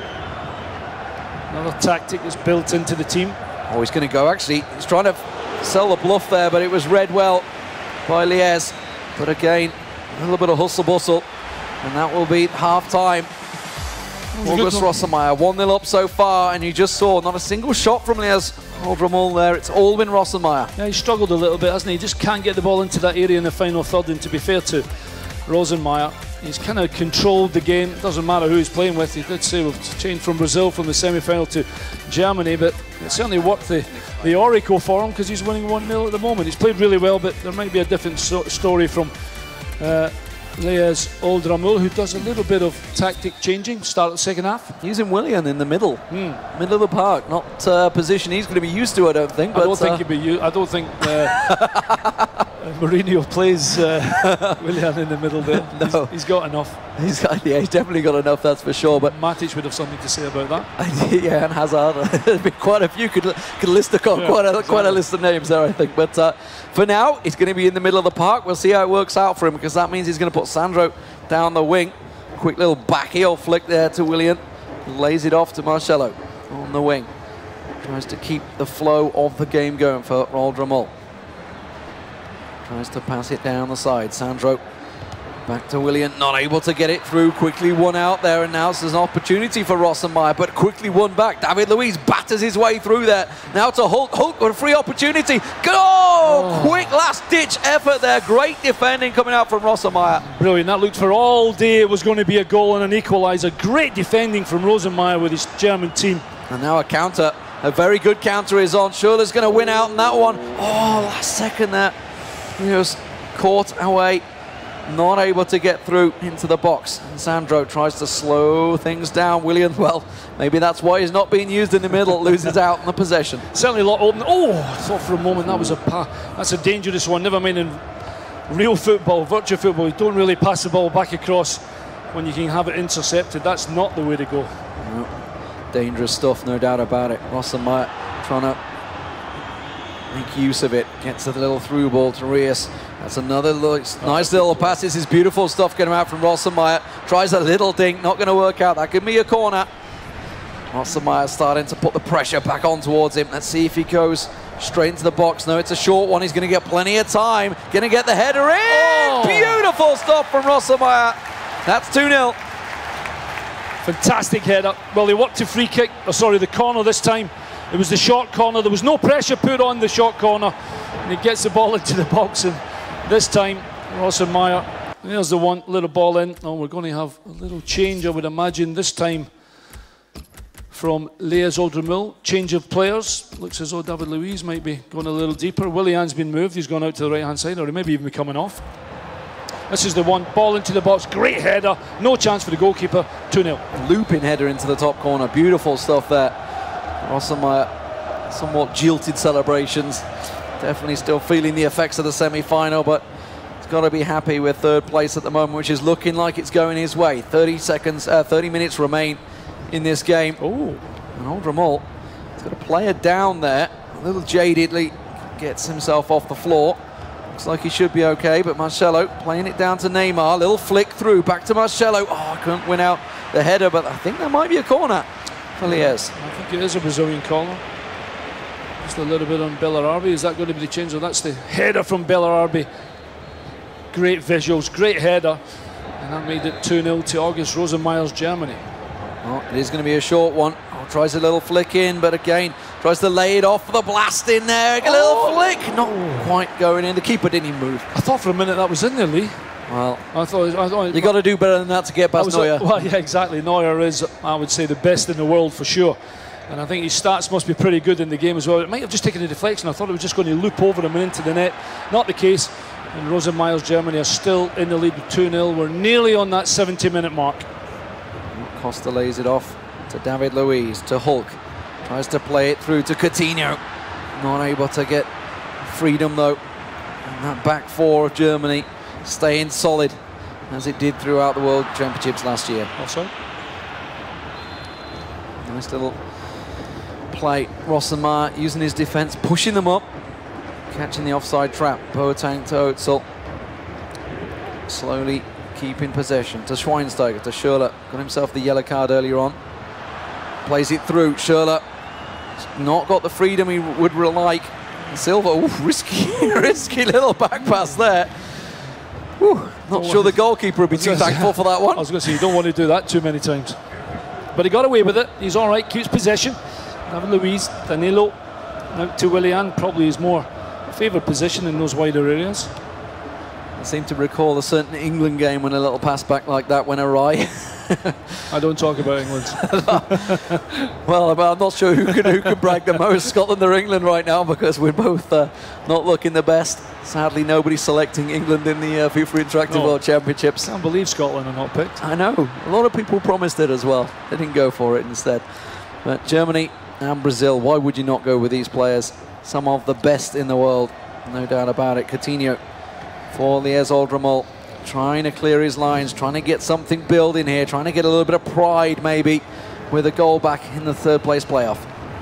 Another tactic that's built into the team. Oh, he's going to go, actually. He's trying to sell the bluff there, but it was read well by Liez. But again, a little bit of hustle-bustle, and that will be half-time. August Rossenmeyer, one nil up so far, and you just saw not a single shot from Liez Oldramul there. It's all been Rossenmeyer. Yeah, he struggled a little bit, hasn't he? He just can't get the ball into that area in the final third, and to be fair to Rossenmeyer, he's kind of controlled the game. It doesn't matter who he's playing with. He did say we've changed from Brazil from the semi-final to Germany, but it certainly worked the, the oracle for him because he's winning one nil at the moment. He's played really well, but there might be a different so story from uh, Liez Oldramul, who does a little bit of tactic changing, start the second half. Using Willian in the middle, mm. middle of the park, not a position he's going to be used to, I don't think. I but, don't think uh, he'd be used. I don't think uh, Mourinho plays uh, Willian in the middle there. No, he's, he's got enough. He's got, yeah, he's definitely got enough, that's for sure. But Matic would have something to say about that. Yeah, and Hazard. There's been quite a few. Could could list a yeah, quite a exactly. quite a list of names there, I think. But uh, for now, he's going to be in the middle of the park. We'll see how it works out for him, because that means he's going to put Sandro down the wing. Quick little back heel flick there to Willian. Lays it off to Marcelo on the wing. Tries to keep the flow of the game going for Oldramul. Tries to pass it down the side. Sandro back to Willian, not able to get it through. Quickly won out there, and now there's an opportunity for Rossenmeyer, but quickly won back. David Luiz batters his way through there. Now to Hulk. Hulk with a free opportunity. Go! Oh. Quick last-ditch effort there. Great defending coming out from Rossenmeyer. Brilliant. That looked for all day it was going to be a goal and an equaliser. Great defending from Rossenmeyer with his German team. And now a counter. A very good counter is on. Schürrle's going to win out in that one. Oh, last second there. He was caught away. Not able to get through into the box. And Sandro tries to slow things down. Willian, well, maybe that's why he's not being used in the middle. Loses out in the possession. Certainly a lot open. Oh, I thought for a moment that was a pa that's a dangerous one. Never mind in real football, virtual football, you don't really pass the ball back across when you can have it intercepted. That's not the way to go. No. Dangerous stuff, no doubt about it. Rossenmeyer trying to make use of it. Gets a little through ball to Rios. That's another look, nice little pass. This is beautiful stuff getting out from Rossenmeyer. Tries a little dink, not going to work out. That could be a corner. Rossenmeyer starting to put the pressure back on towards him. Let's see if he goes straight into the box. No, it's a short one. He's going to get plenty of time. Going to get the header in. Oh. Beautiful stuff from Rossenmeyer. That's two nil. Fantastic header. Well, he worked a free kick. Oh, sorry, the corner this time. It was the short corner. There was no pressure put on the short corner. And he gets the ball into the box. And this time, Rossenmeyer, there's the one little ball in. Oh, we're going to have a little change, I would imagine, this time from Liez Oldramul. Change of players. Looks as though David Luiz might be going a little deeper. Willian's been moved. He's gone out to the right-hand side, or he maybe even be coming off. This is the one. Ball into the box. Great header. No chance for the goalkeeper. two nil. Looping header into the top corner. Beautiful stuff there. Rossenmeyer, somewhat jilted celebrations. Definitely still feeling the effects of the semi-final, but he's got to be happy with third place at the moment, which is looking like it's going his way. thirty seconds, uh, thirty minutes remain in this game. Oh, and Oldramul, he's got a player down there, a little jadedly gets himself off the floor. Looks like he should be okay, but Marcelo playing it down to Neymar. Little flick through, back to Marcelo. Oh, couldn't win out the header, but I think that might be a corner for Liez. I think it is a Brazilian corner. Just a little bit on Bellarbi. Is that going to be the change? Oh, that's the header from Bellarbi. Great visuals, great header. And that made it two nil to August Rossenmeyer's Germany. Oh, it is going to be a short one. Oh, tries a little flick in, but again, tries to lay it off for the blast in there. A little oh. flick, not quite going in. The keeper didn't even move. I thought for a minute that was in there, Lee. Well, I thought, I thought you got to do better than that to get past was, Neuer. Well, yeah, exactly. Neuer is, I would say, the best in the world for sure. And I think his stats must be pretty good in the game as well. It might have just taken a deflection. I thought it was just going to loop over him and into the net. Not the case. And Rosenmeyer's Germany are still in the lead with two nil. We're nearly on that seventy minute mark. Costa lays it off to David Luiz, to Hulk. Tries to play it through to Coutinho. Not able to get freedom though. And that back four of Germany staying solid as it did throughout the World Championships last year. Also. Nice little play. Rosenmeier using his defence, pushing them up. Catching the offside trap. Boateng to Özil. Slowly keeping possession to Schweinsteiger, to Schürrle. Got himself the yellow card earlier on. Plays it through. Schürrle not got the freedom he would like. Silva, ooh, risky, risky little back pass there. Ooh, not sure the goalkeeper would be too thankful for that one. I was going to say, you don't want to do that too many times. But he got away with it. He's all right, keeps possession. David Luiz, Danilo, now to Willian, probably his more favoured position in those wider areas. I seem to recall a certain England game when a little pass back like that went awry. I don't talk about England. Well, I'm not sure who can, who can brag the most, Scotland or England right now, because we're both uh, not looking the best. Sadly, nobody's selecting England in the uh, FIFA Interactive No. World Championships. I can't believe Scotland are not picked. I know. A lot of people promised it as well. They didn't go for it instead. But Germany and Brazil, why would you not go with these players? Some of the best in the world, no doubt about it. Coutinho for Lars Oldrommel, trying to clear his lines, trying to get something building here, trying to get a little bit of pride maybe with a goal back in the third place playoff.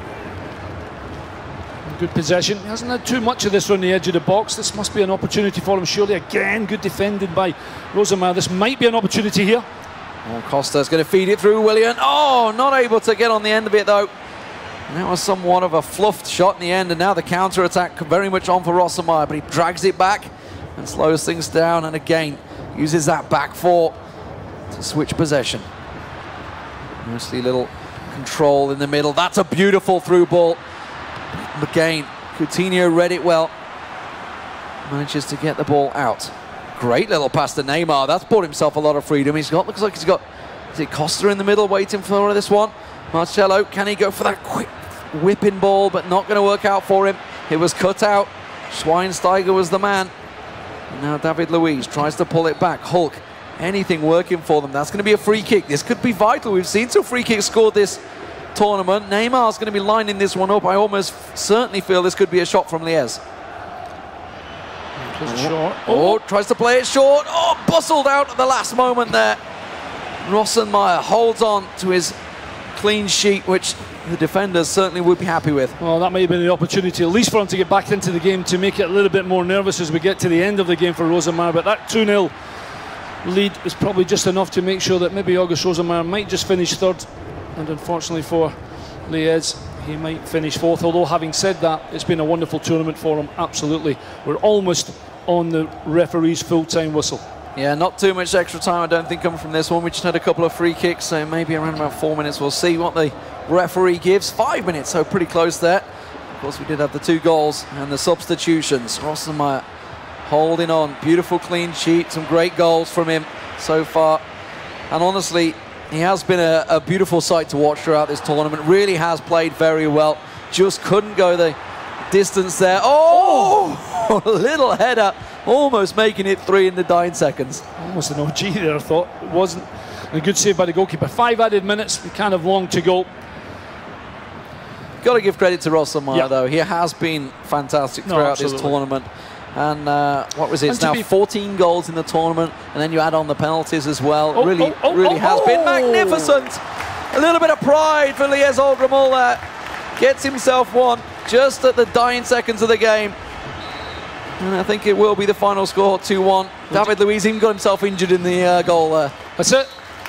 Good possession. He hasn't had too much of this on the edge of the box. This must be an opportunity for him, surely. Again, good defended by Rosenmeier. This might be an opportunity here. Oh, Costa's going to feed it through Willian. Oh, not able to get on the end of it though. And that was somewhat of a fluffed shot in the end, and now the counter-attack very much on for Rosenmeier, but he drags it back and slows things down, and again uses that back four to switch possession. Nicely little control in the middle. That's a beautiful through ball. Again, Coutinho read it well. Manages to get the ball out. Great little pass to Neymar. That's brought himself a lot of freedom. He's got, looks like he's got, is it Costa in the middle waiting for this one? Marcelo, can he go for that quick whipping ball, but not going to work out for him. It was cut out. Schweinsteiger was the man. And now David Luiz tries to pull it back. Hulk, anything working for them. That's going to be a free kick. This could be vital. We've seen some free kicks scored this tournament. Neymar's going to be lining this one up. I almost certainly feel this could be a shot from Liège. Oh. Short. Oh. oh, tries to play it short. Oh, bustled out at the last moment there. Rosenmeier holds on to his clean sheet, which the defenders certainly would be happy with. Well, that might have been the opportunity, at least for him to get back into the game, to make it a little bit more nervous as we get to the end of the game for Rosenmeier. But that two nil lead is probably just enough to make sure that maybe August Rosenmeier might just finish third. And unfortunately for Liège, he might finish fourth. Although, having said that, it's been a wonderful tournament for him, absolutely. We're almost on the referee's full-time whistle. Yeah, not too much extra time, I don't think, coming from this one. We just had a couple of free kicks, so maybe around about four minutes. We'll see what the referee gives. Five minutes, so pretty close there. Of course, we did have the two goals and the substitutions. Rosenmeier holding on. Beautiful clean sheet, some great goals from him so far. And honestly, he has been a, a beautiful sight to watch throughout this tournament. Really has played very well. Just couldn't go the distance there. Oh, oh. A little header. Almost making it three in the dying seconds. Almost an O G there, I thought. It wasn't. A good save by the goalkeeper. Five added minutes, we kind of long to go. Got to give credit to Rosenmeier, yeah. though. He has been fantastic No, throughout absolutely. this tournament. And uh, what was it? It's now fourteen goals in the tournament, and then you add on the penalties as well. Oh, really, oh, oh, really oh, has oh. been magnificent. A little bit of pride for Lars Oldrommel there. Gets himself one just at the dying seconds of the game. And I think it will be the final score, two one. David Luiz even got himself injured in the uh, goal there. That's it.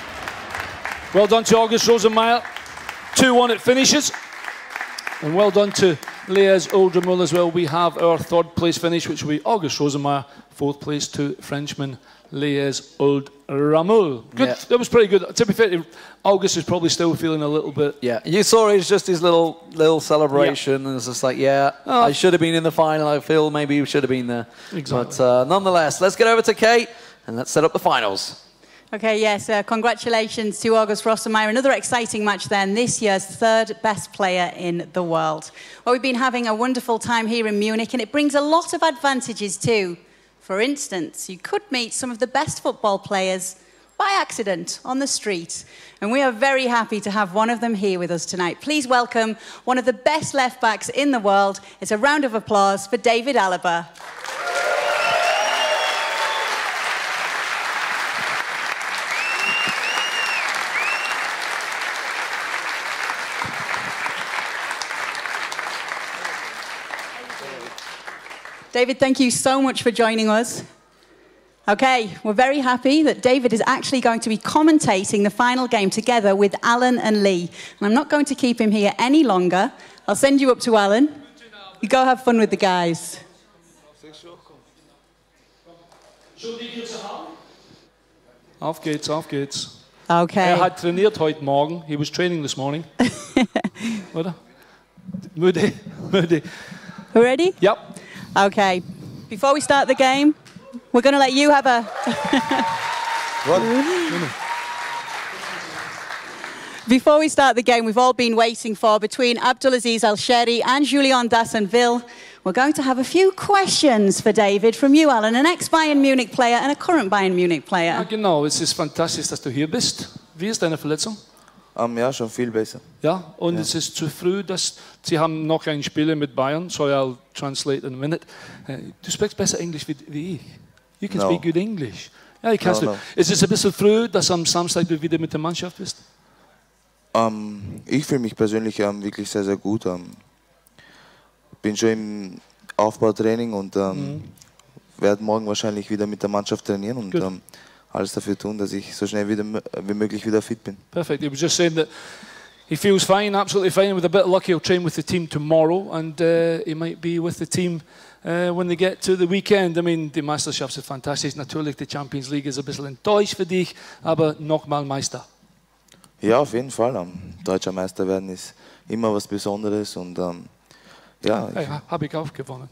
Well done to August Rosenmeier. two one it finishes. And well done to Lars Oldrommel as well. We have our third place finish, which will be August Rosenmeier. Fourth place to Frenchman Lars Oldrommel. Good. Yeah. That was pretty good. To be fair, August is probably still feeling a little bit. Yeah, you saw it's just his little little celebration, yeah. And it's just like, yeah, oh. I should have been in the final. I feel maybe you should have been there. Exactly. But uh, nonetheless, let's get over to Kate and let's set up the finals. Okay, yes, uh, congratulations to August Rosenmeier. Another exciting match then, this year's third best player in the world. Well, we've been having a wonderful time here in Munich, and it brings a lot of advantages too For instance, you could meet some of the best football players by accident on the street. And we are very happy to have one of them here with us tonight. Please welcome one of the best left-backs in the world. It's a round of applause for David Alaba. David, thank you so much for joining us. Okay, we're very happy that David is actually going to be commentating the final game together with Alan and Lee. And I'm not going to keep him here any longer. I'll send you up to Alan. You go have fun with the guys. Auf geht's, auf geht's. Okay. Er hat trainiert heute Morgen. He was training this morning. Oder? Müde, müde. We ready? Yep. Okay. Before we start the game, we're going to let you have a... What? Before we start the game, we've all been waiting for between Abdulaziz Al-Shehri and Julian Dassonville. We're going to have a few questions for David from you, Alan, an ex-Bayern Munich player and a current Bayern Munich player. Ja, genau. Es ist fantastisch, dass du hier bist. Wie ist deine Verletzung? Um, ja, schon viel besser. Ja, und ja. Es ist zu früh, dass Sie haben noch ein Spiel mit Bayern. Sorry, I'll translate in a minute. Du sprichst besser Englisch wie, wie ich. You can no. speak good English. Ja, ich kannst no, du. No. Ist es ein bisschen früh, dass am Samstag du wieder mit der Mannschaft bist? Um, ich fühle mich persönlich um, wirklich sehr, sehr gut. Um, bin schon im Aufbautraining und um, mhm. werde morgen wahrscheinlich wieder mit der Mannschaft trainieren und um, alles dafür tun, dass ich so schnell wieder, wie möglich wieder fit bin. Perfect. He was just saying that he feels fine, absolutely fine. With a bit of luck, he'll train with the team tomorrow, and uh, he might be with the team uh, when they get to the weekend. I mean, die Meisterschaft ist fantastisch. Natürlich, die Champions League ist ein bisschen enttäuscht für dich, aber nochmal Meister. Ja, auf jeden Fall. Um, deutscher Meister werden ist immer was Besonderes und um, ja. Hey, habe ich auch gewonnen.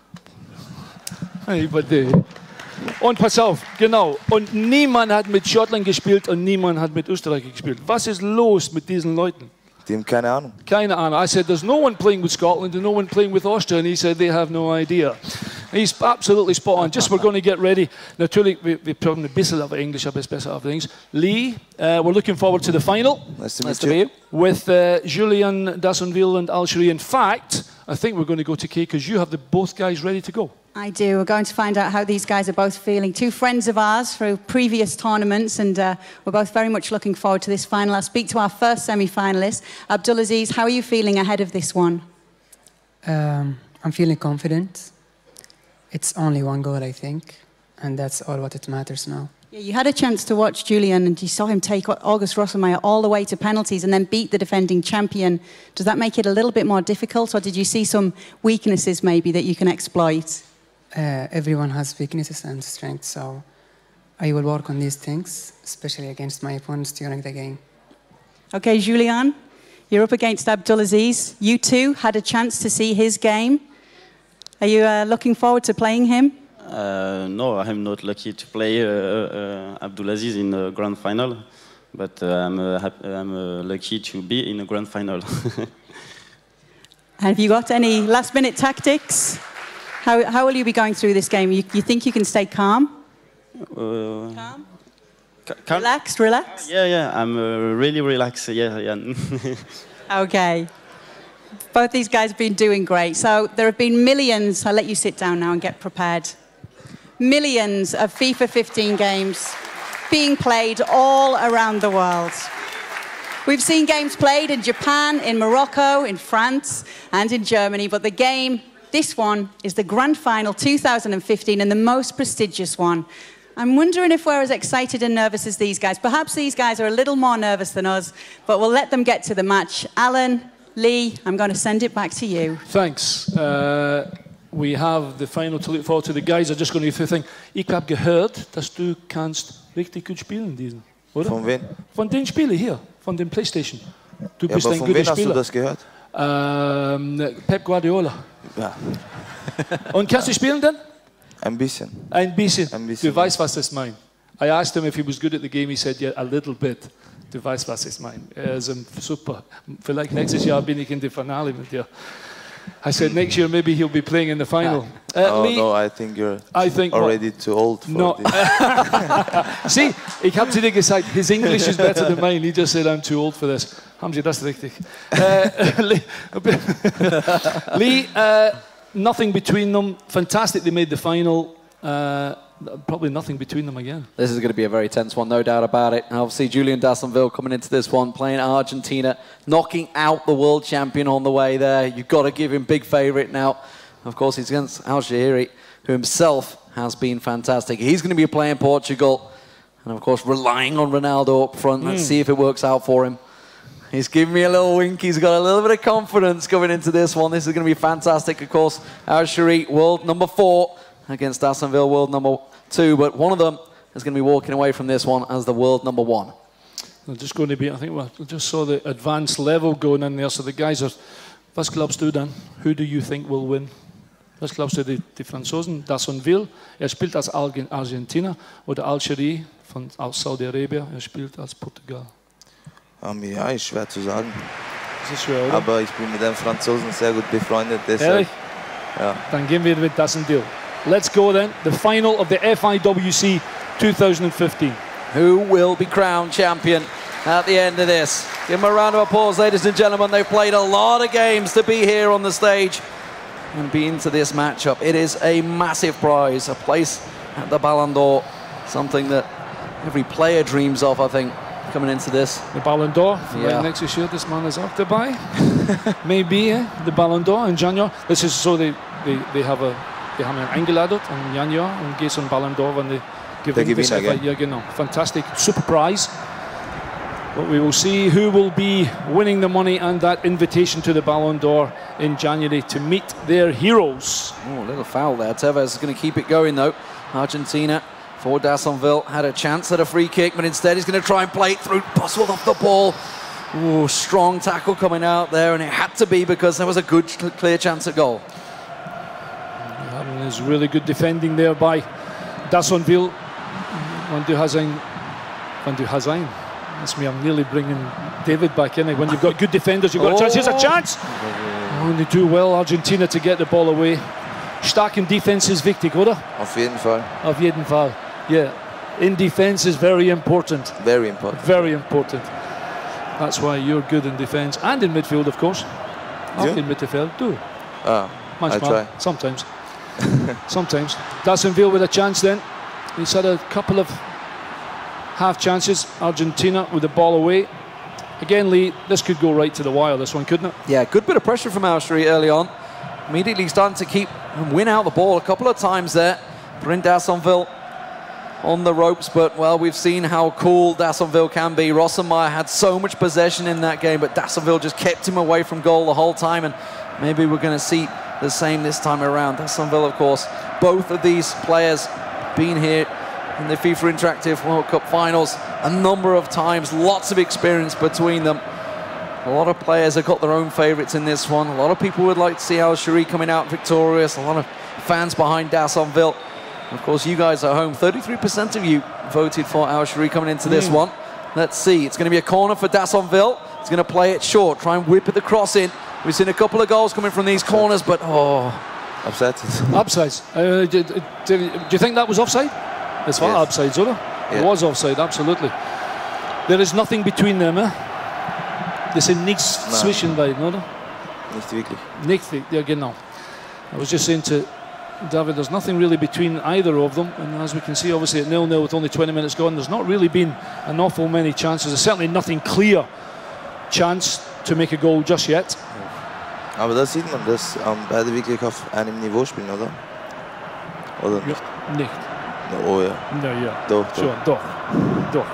Hey, bitte. Und pass auf, genau. Und niemand hat mit Schottland gespielt und niemand hat mit Österreich gespielt. Was ist los mit diesen Leuten? Die haben keine Ahnung. Keine Ahnung. I said, there's no one playing with Scotland and no one playing with Austria. And he said, they have no idea. He's absolutely spot on. Just we're going to get ready. Natürlich, wir, wir brauchen ein bisschen auf Englisch, aber es ist besser auf Englisch. Lee, uh, we're looking forward to the final. Nice to meet you. With uh, Julian Dassonville and Al-Shehri. In fact, I think we're going to go to Kay because you have the both guys ready to go. I do. We're going to find out how these guys are both feeling. Two friends of ours through previous tournaments, and uh, we're both very much looking forward to this final. I'll speak to our first semi-finalist. Abdulaziz, how are you feeling ahead of this one? Um, I'm feeling confident. It's only one goal, I think, and that's all what it matters now. Yeah, you had a chance to watch Julian, and you saw him take August Rosselmeyer all the way to penalties and then beat the defending champion. Does that make it a little bit more difficult, or did you see some weaknesses maybe that you can exploit? Uh, everyone has weaknesses and strengths, so I will work on these things, especially against my opponents during the game. Okay, Julian, you're up against Abdulaziz. You too had a chance to see his game. Are you uh, looking forward to playing him? Uh, no, I'm not lucky to play uh, uh, Abdulaziz in the grand final, but uh, I'm, uh, I'm uh, lucky to be in the grand final. Have you got any last-minute tactics? How, how will you be going through this game? You, you think you can stay calm? Uh, calm? Calm? Relaxed, relaxed? Yeah, yeah, I'm uh, really relaxed, yeah, yeah. Okay. Both these guys have been doing great. So there have been millions, I'll let you sit down now and get prepared. Millions of FIFA fifteen games being played all around the world. We've seen games played in Japan, in Morocco, in France, and in Germany, but the game, this one, is the Grand Final two thousand fifteen and the most prestigious one. I'm wondering if we're as excited and nervous as these guys. Perhaps these guys are a little more nervous than us, but we'll let them get to the match. Alan, Lee, I'm going to send it back to you. Thanks. Uh, we have the final to look forward to. The guys are just going to go through the thing. Ich habe gehört, dass du kannst richtig gut spielen diesen, oder? Von wem? Von den Spielen hier, von dem PlayStation. Du ja, bist aber ein von guter wem hast Spieler. du das gehört? Ähm, Pep Guardiola. Ja. Und kannst du spielen denn? Ein bisschen. Ein bisschen. Ein bisschen. Du weißt, was das meint. I asked him if he was good at the game. He said, yeah, a little bit. Du weißt, was ich meine. Er ist super. Vielleicht nächstes Jahr bin ich in der Finale mit dir. I said next year maybe he'll be playing in the final. Uh, oh Lee, no, I think you're I think already too old for no. this. See, ik heb tegen gezegd, his English is better than mine. He just said I'm too old for this. Hamzi, dat is richtig. Uh, Lee, Lee uh, nothing between them. Fantastic they made the final. Uh, probably nothing between them again. This is going to be a very tense one, no doubt about it. And obviously, Julian Dassonville coming into this one, playing Argentina, knocking out the world champion on the way there. You've got to give him big favourite now. Of course, he's against Al-Shahiri, who himself has been fantastic. He's going to be playing Portugal. And of course, relying on Ronaldo up front. Let's Mm. see if it works out for him. He's giving me a little wink. He's got a little bit of confidence going into this one. This is going to be fantastic. Of course, Al-Shahiri, world number four, against Dassonville, world number two. But one of them is going to be walking away from this one as the world number one. They're just going to be, I think we just saw the advanced level going in there. So the guys are, wat glaubst du dann? Who do you think will win? Was glaubst du, die, die Franzosen? Dassonville, er spielt als Argentina, oder Al-Shahiri von aus Saudi-Arabien, er spielt als Portugal. Um, ja, ist schwer zu sagen. Das ist schwer, oder? Aber ich bin mit den Franzosen sehr gut befreundet. Deshalb, Ehrlich? ja. Dann gehen wir mit Dassonville. Let's go then, the final of the F I W C twenty fifteen. Who will be crowned champion at the end of this? Give them a round of applause, ladies and gentlemen. They've played a lot of games to be here on the stage and be into this matchup. It is a massive prize, a place at the Ballon d'Or, something that every player dreams of, I think, coming into this. The Ballon d'Or, Yeah. right next year, this man is up to buy. Maybe, eh? The Ballon d'Or in January. This is so they, they, they have a, they haben ihn eingeladen in Januar und geht zum Ballon d'Or, wenn die gewinnen. Das Gewinner, F I, ja, genau. Fantastic, super prize. But we will see who will be winning the money and that invitation to the Ballon d'Or in January to meet their heroes. Oh, a little foul there. Tevez is going to keep it going, though. Argentina, for Dassonville, had a chance at a free kick, but instead he's going to try and play it through. Boswell off the ball. Oh, strong tackle coming out there, and it had to be because there was a good, clear chance at goal. And there's really good defending there by Dassonville. Van du Hazijn. Van du Hazijn. That's me, I'm nearly bringing David back in. When you've got good defenders, you've got a chance. Here's a chance! Oh, and they do well, Argentina, to get the ball away. Stark in defense is wichtig, oder? Auf jeden Fall. Auf jeden Fall, yeah. In defense is very important. Very important. Very important. That's why you're good in defense and in midfield, of course. Auch Yeah. in Mittelfeld, du. Ah, I Manchmal, try. sometimes. Sometimes. Dassonville with a chance then. He's had a couple of half chances. Argentina with the ball away. Again, Lee, this could go right to the wire, this one, couldn't it? Yeah, good bit of pressure from Al-Shahiri early on. Immediately starting to keep and win out the ball a couple of times there. Bring Dassonville on the ropes, but, well, we've seen how cool Dassonville can be. Rossenmeyer had so much possession in that game, but Dassonville just kept him away from goal the whole time, and maybe we're going to see the same this time around. Dassonville, of course, both of these players being here in the FIFA Interactive World Cup finals a number of times, lots of experience between them. A lot of players have got their own favourites in this one. A lot of people would like to see Al-Shahiri coming out victorious. A lot of fans behind Dassonville. Of course, you guys at home, thirty-three percent of you voted for Al-Shahiri coming into this Mm. one. Let's see, it's going to be a corner for Dassonville. He's going to play it short, try and whip it the cross in. We've seen a couple of goals coming from these corners, but oh. Offside. Upsides. Uh, do, do, do you think that was offside? It's far Yes. upsides, oder? It was offside, absolutely. There is nothing between them, eh? Das ist nichts Nein. zwischen beiden, oder? Nicht wirklich. Nichts, ja genau. I was just saying to David, there's nothing really between either of them, and as we can see, obviously at nil nil with only twenty minutes gone, there's not really been an awful many chances. There's certainly nothing clear chance to make a goal just yet. Aber da sieht man, dass ähm, beide wirklich auf einem Niveau spielen, oder? Oder nicht? Ja, nicht. No, oh ja. No, ja. Doch, Sure, doch. doch. Doch.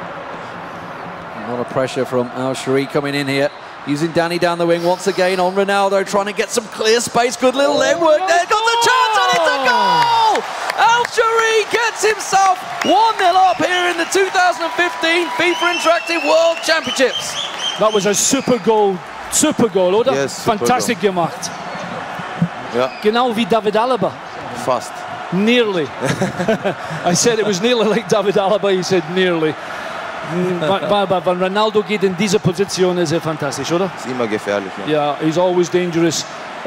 A lot of pressure from Al-Shahiri coming in here. Using Danny down the wing once again on Ronaldo, trying to get some clear space. Good little leg work there. Got the chance and it's a goal! Al-Shahiri gets himself one nil up here in the two thousand fifteen FIFA Interactive World Championships. That was a super goal. Super goal, oder? Yes, super Fantastic gemacht. Ja. Genau wie David Alaba. Fast. Nearly. I said it was nearly like David Alaba, he said nearly. Aber wenn Ronaldo geht in diese Position, ist er fantastisch, oder? Ist immer gefährlich. Ja. Yeah, he's always dangerous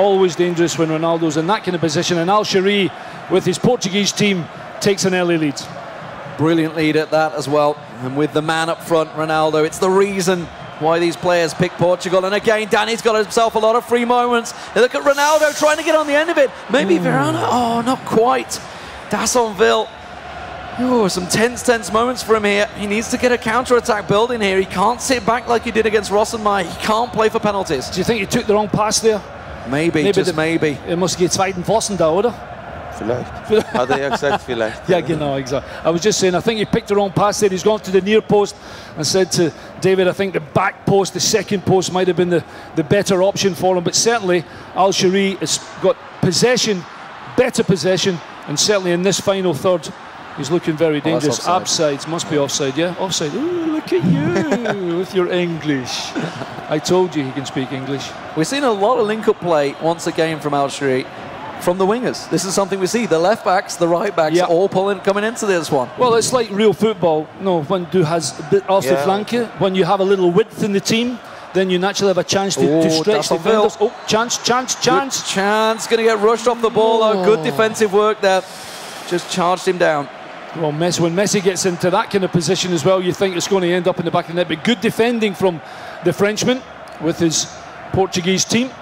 always dangerous when Ronaldo's in that kind of position. And Al-Shiri, with his Portuguese team, takes an early lead. Brilliant lead at that as well. And with the man up front, Ronaldo, it's the reason why these players pick Portugal. And again, Danny's got himself a lot of free moments. Look at Ronaldo trying to get on the end of it. Maybe Verona. Oh, not quite. Dassonville. Oh, some tense, tense moments for him here. He needs to get a counter-attack building here. He can't sit back like he did against Rosenmeier. He can't play for penalties. Do you think he took the wrong pass there? Maybe, maybe just the, maybe. Er muss geht zweiten Pfosten da, oder? Vielleicht. Hat er ja gesagt, vielleicht. Yeah, genau, exactly. I was just saying, I think he picked the wrong pass there. He's gone to the near post and said to David, I think the back post, the second post, might have been the, the better option for him. But certainly, Al-Shiri has got possession, better possession, and certainly in this final third, he's looking very dangerous. Oh, offside. Offsides, must be offside, yeah? Offside. Ooh, look at you with your English. I told you he can speak English. We've seen a lot of link-up play once again from Al-Shiri. From the wingers. This is something we see. The left backs, the right backs, yeah. all pulling, coming into this one. Well, it's like real football. No, when du has a bit off yeah. the flanke, when you have a little width in the team, then you naturally have a chance to, oh, to stretch the defenders. Oh, chance, chance, chance. Good chance. Going to get rushed off the ball. Oh. Good defensive work there. Just charged him down. Well, Messi, when Messi gets into that kind of position as well, you think it's going to end up in the back of the net. But good defending from the Frenchman with his Portuguese team.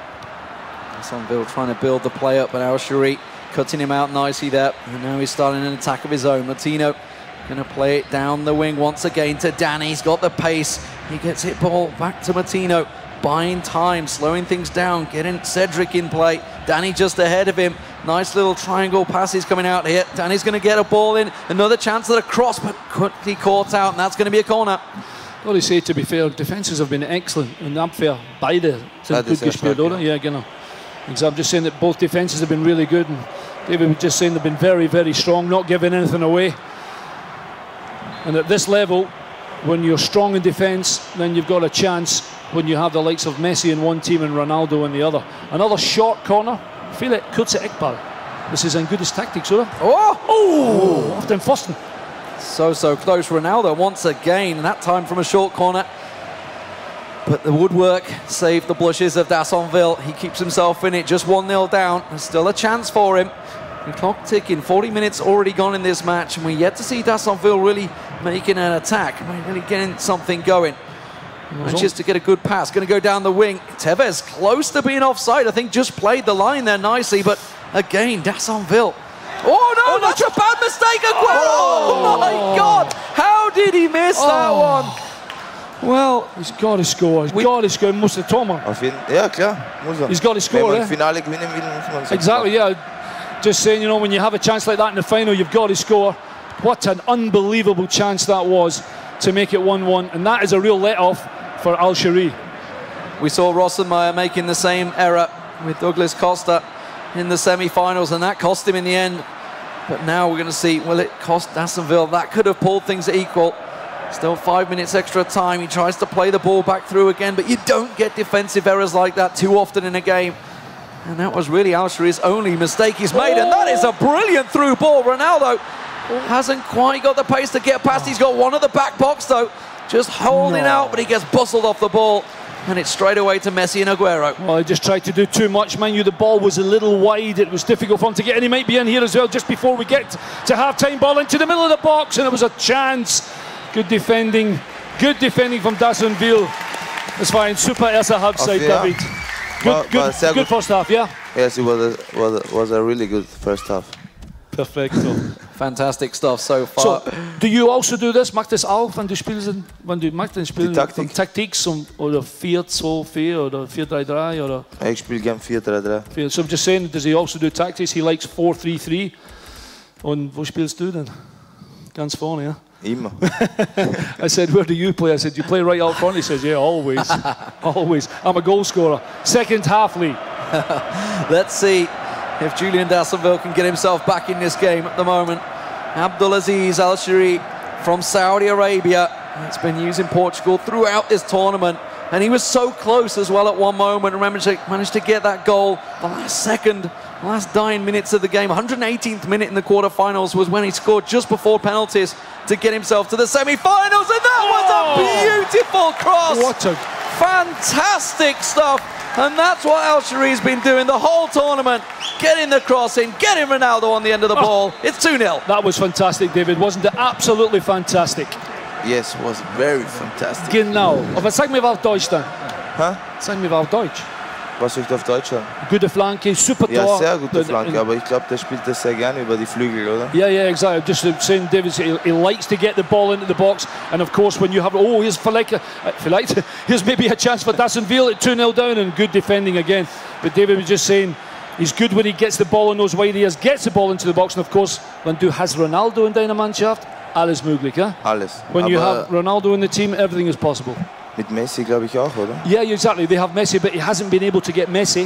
Dassonville trying to build the play up, but Al-Shiri cutting him out nicely there. And now he's starting an attack of his own. Martino going to play it down the wing once again to Danny. He's got the pace. He gets hit ball back to Martino. Buying time, slowing things down, getting Cedric in play. Danny just ahead of him. Nice little triangle passes coming out here. Danny's going to get a ball in. Another chance at a cross, but quickly caught out, and that's going to be a corner. Well, you say, to be fair, defences have been excellent. And Abwehr, beide sind gut gespielt, oder? Yeah, genau. I'm just saying that both defences have been really good, and David was just saying they've been very, very strong, not giving anything away. And at this level, when you're strong in defence, then you've got a chance when you have the likes of Messi in one team and Ronaldo in the other. Another short corner. Viele kurze Eckball. This is ein gutes Taktik, oder? Oh! Oh! Auf den Pfosten. So, so close. Ronaldo once again, and that time from a short corner. But the woodwork saved the blushes of Dassonville. He keeps himself in it, just one nil down. There's still a chance for him. The clock ticking, forty minutes already gone in this match, and we're yet to see Dassonville really making an attack, really getting something going. Manages to get a good pass, going to go down the wing. Tevez close to being offside, I think just played the line there nicely, but again, Dassonville. Oh no, oh, that's a bad mistake, Aguero! Oh. oh my God, how did he miss oh. that one? Well, he's got to score. He's we, got to score. Muss er Thomas. Ja, klar. Muss er. He's got to score. Wenn man Finale gewinnen will, muss man exactly, yeah. Just saying, you know, when you have a chance like that in the final, you've got to score. What an unbelievable chance that was to make it one one. And that is a real let-off for Al-Shiri. We saw Rosenmeier making the same error with Douglas Costa in the semi-finals, and that cost him in the end. But now we're going to see, will it cost Dassonville? That could have pulled things equal. Still five minutes extra time. He tries to play the ball back through again, but you don't get defensive errors like that too often in a game. And that was really Al-Shiri's only mistake he's made, and that is a brilliant through ball. Ronaldo hasn't quite got the pace to get past. He's got one at the back box, though, just holding no. out, but he gets bustled off the ball, and it's straight away to Messi and Aguero. Well, he just tried to do too much. Mind you, the ball was a little wide. It was difficult for him to get, and he might be in here as well just before we get to half-time. Ball into the middle of the box, and it was a chance. Good defending, good defending from Dassonville. Das war ein super erster Halbzeit, David. Good, good, good, good first half, yeah? Yes, it was a, was a, was a really good first half. Perfecto. Fantastic stuff so far. So, do you also do this? Macht das auch, wenn du spielst, wenn du machst den Spiel Taktik, Taktik zum, oder vier zwei vier oder vier drei drei oder? Ich spiele gern vier drei drei. So I'm just saying, does he also do tactics? He likes four three three. Und wo spielst du denn? Ganz vorne, ja? Immer. I said, where do you play? I said, you play right out front? He says, yeah, always. Always. I'm a goal scorer. Second half lead. Let's see if Julian Dassonville can get himself back in this game at the moment. Abdulaziz Al-Shiri from Saudi Arabia. It's been used in Portugal throughout this tournament. And he was so close as well at one moment. Remember, he managed to get that goal the last second, last nine minutes of the game. one hundred eighteenth minute in the quarterfinals was when he scored just before penalties to get himself to the semi-finals. And that oh. was a beautiful cross. What a Fantastic stuff. And that's what Al-Shari's been doing the whole tournament. Getting the cross in, getting Ronaldo on the end of the Oh. ball. It's two nil. That was fantastic, David. Wasn't it absolutely fantastic? Yes, was very fantastic. Genau. Aber sag mir auf Deutsch dann. Hä? Sag mir auf Deutsch. Was soll ich da auf Deutsch sagen? Gute Flanke, super Tor. Ja, sehr gute Flanke, aber ich glaube, der spielt das sehr gerne über die Flügel, oder? Yeah, yeah, exactly. Just saying, David, he, he likes to get the ball into the box, and of course, when you have, oh, here's Vielleicht, uh, Vielleicht, here's maybe a chance for Dassenville at two nil down, and good defending again. But David was just saying, he's good when he gets the ball in those wide areas, gets the ball into the box, and of course, when du hast Ronaldo in deiner Mannschaft, alles möglich, huh? Alles. When you Aber have Ronaldo in the team, everything is possible. mit Messi glaube ich auch, oder? Yeah, exactly. They have Messi, but he hasn't been able to get Messi.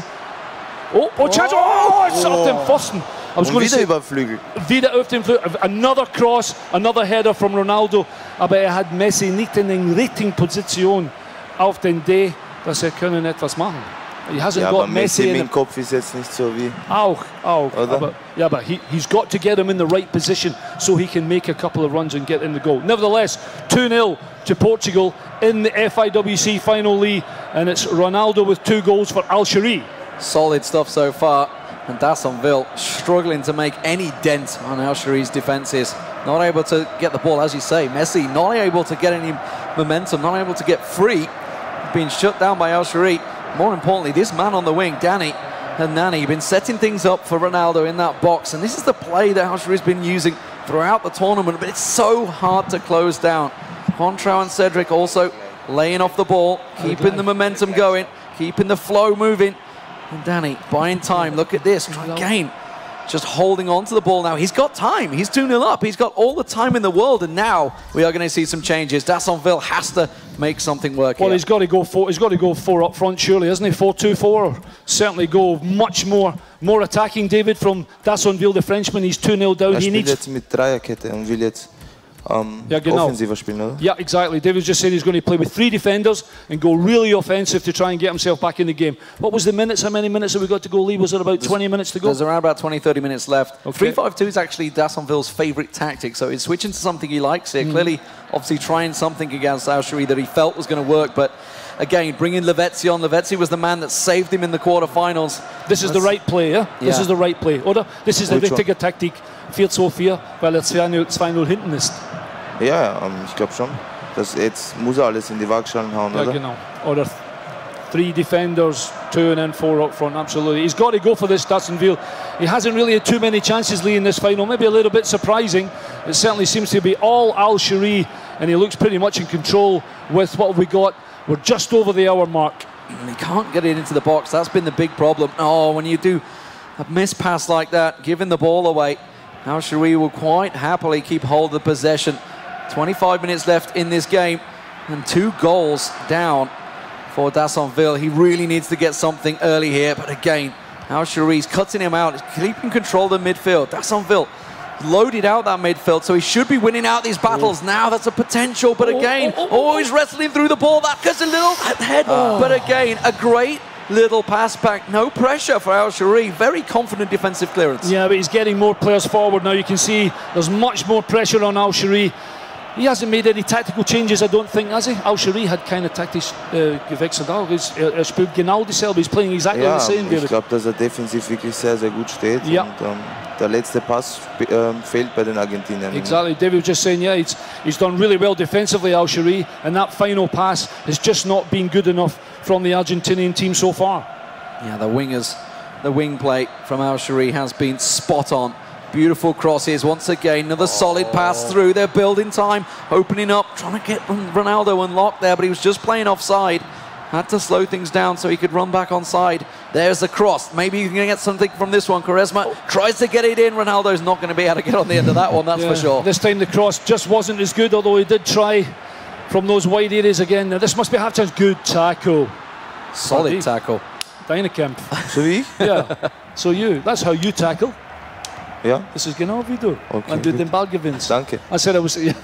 Oh, oh, chance! Oh, it's off dem Pfosten. I was Und going to wieder say, über Flügel. wieder auf dem Flügel. Another cross, another header from Ronaldo. Aber er hat Messi nicht in der richtigen Position auf den D, dass er können etwas machen. He hasn't Ja, got aber Messi in mit dem Kopf ist jetzt nicht so wie... Auch, auch. Oder? Aber, yeah, but he, he's got to get him in the right position so he can make a couple of runs and get in the goal. Nevertheless, two nil to Portugal in the F I W C final, Lee, and it's Ronaldo with two goals for Al-Shari. Solid stuff so far. And Dassenville struggling to make any dent on Al-Shari's defences. Not able to get the ball, as you say. Messi not able to get any momentum, not able to get free. Being shut down by Al-Shari. More importantly, this man on the wing, Danny and Nani, been setting things up for Ronaldo in that box. And this is the play that Al-Shari's been using throughout the tournament, but it's so hard to close down. Contrao and Cedric also laying off the ball, keeping the momentum going, keeping the flow moving. And Danny buying time. Look at this. Again, just holding on to the ball now. He's got time. He's two nil up. He's got all the time in the world. And now we are going to see some changes. Dassenville has to make something work Well, here. he's got to go four. He's got to go four up front, surely, hasn't he? Four two four. Or certainly go much more, more attacking. David from Dassenville, the Frenchman. He's two nil down. Er He spielt needs. jetzt mit Dreierkette und will jetzt ähm, Ja, genau. offensiver spielen, oder? Yeah, exactly. David's just saying he's going to play with three defenders and go really offensive to try and get himself back in the game. What was the minutes? How many minutes have we got to go, Lee? Was it about twenty minutes to go? There's around about twenty, thirty minutes left. Okay. three five two is actually Dassenville's favourite tactic, so he's switching to something he likes here. Mm. Clearly, obviously trying something against Al-Shari that he felt was going to work, but again, bringing Lavezzi on. Lavezzi was the man that saved him in the quarterfinals. This is the right play, yeah? This Yeah. is the right play, oder? This is the Which one? richtige Taktik. vier zu vier, weil er zwei null hinten ist. Ja, ja, ähm, ich glaube schon. Das, jetzt muss er alles in die Waagschalen hauen, Ja, oder? genau. Oder three defenders, two and then four up front, absolutely. He's got to go for this, Dassenville. He hasn't really had too many chances, Lee, in this final. Maybe a little bit surprising. It certainly seems to be all Al-Shari, and he looks pretty much in control with what we got. We're just over the hour mark. And he can't get it into the box. That's been the big problem. Oh, when you do a miss pass like that, giving the ball away, Al-Shari will quite happily keep hold of the possession. twenty-five minutes left in this game, and two goals down for Dassenville. He really needs to get something early here, but again, Al-Shari's cutting him out, keeping control of the midfield. Dassenville loaded out that midfield, so he should be winning out these battles. Oh. Now that's a potential, but again, oh, oh, oh, oh he's wrestling through the ball. That gets a little head, oh. but again, a great little pass back. No pressure for Al-Shari. Very confident defensive clearance. Yeah, but he's getting more players forward now. You can see there's much more pressure on Al-Shari. He hasn't made any tactical changes, I don't think, has he? Al-Shari had kind of taktisch uh, gewechselt auch. Er spielt genau dieselbe. He's playing exactly ja, the same. Ich glaube, dass er defensiv wirklich sehr, sehr gut steht. Ja. Und, ähm, der letzte Pass ähm, fehlt bei den Argentiniern. Exactly. David was just saying, yeah, he's, he's done really well defensively, Al-Shari, and that final pass has just not been good enough from the Argentinian team so far. Yeah, the wingers, the wing play from Al-Shari has been spot on. Beautiful crosses once again, another solid pass through. They're building time, opening up, trying to get Ronaldo unlocked there, but he was just playing offside. Had to slow things down so he could run back onside. There's the cross. Maybe you can get something from this one. Quaresma tries to get it in. Ronaldo's not going to be able to get on the end of that one, that's yeah, for sure. This time the cross just wasn't as good, although he did try from those wide areas again. Now this must be half chance. Good tackle. Solid Buddy. tackle. Dynacamp. So wie? Yeah. So you. That's how you tackle. Ja. Das ist genau wie du. Okay, Wenn du gut. den Ball gewinnst. Danke. I said I was. Yeah.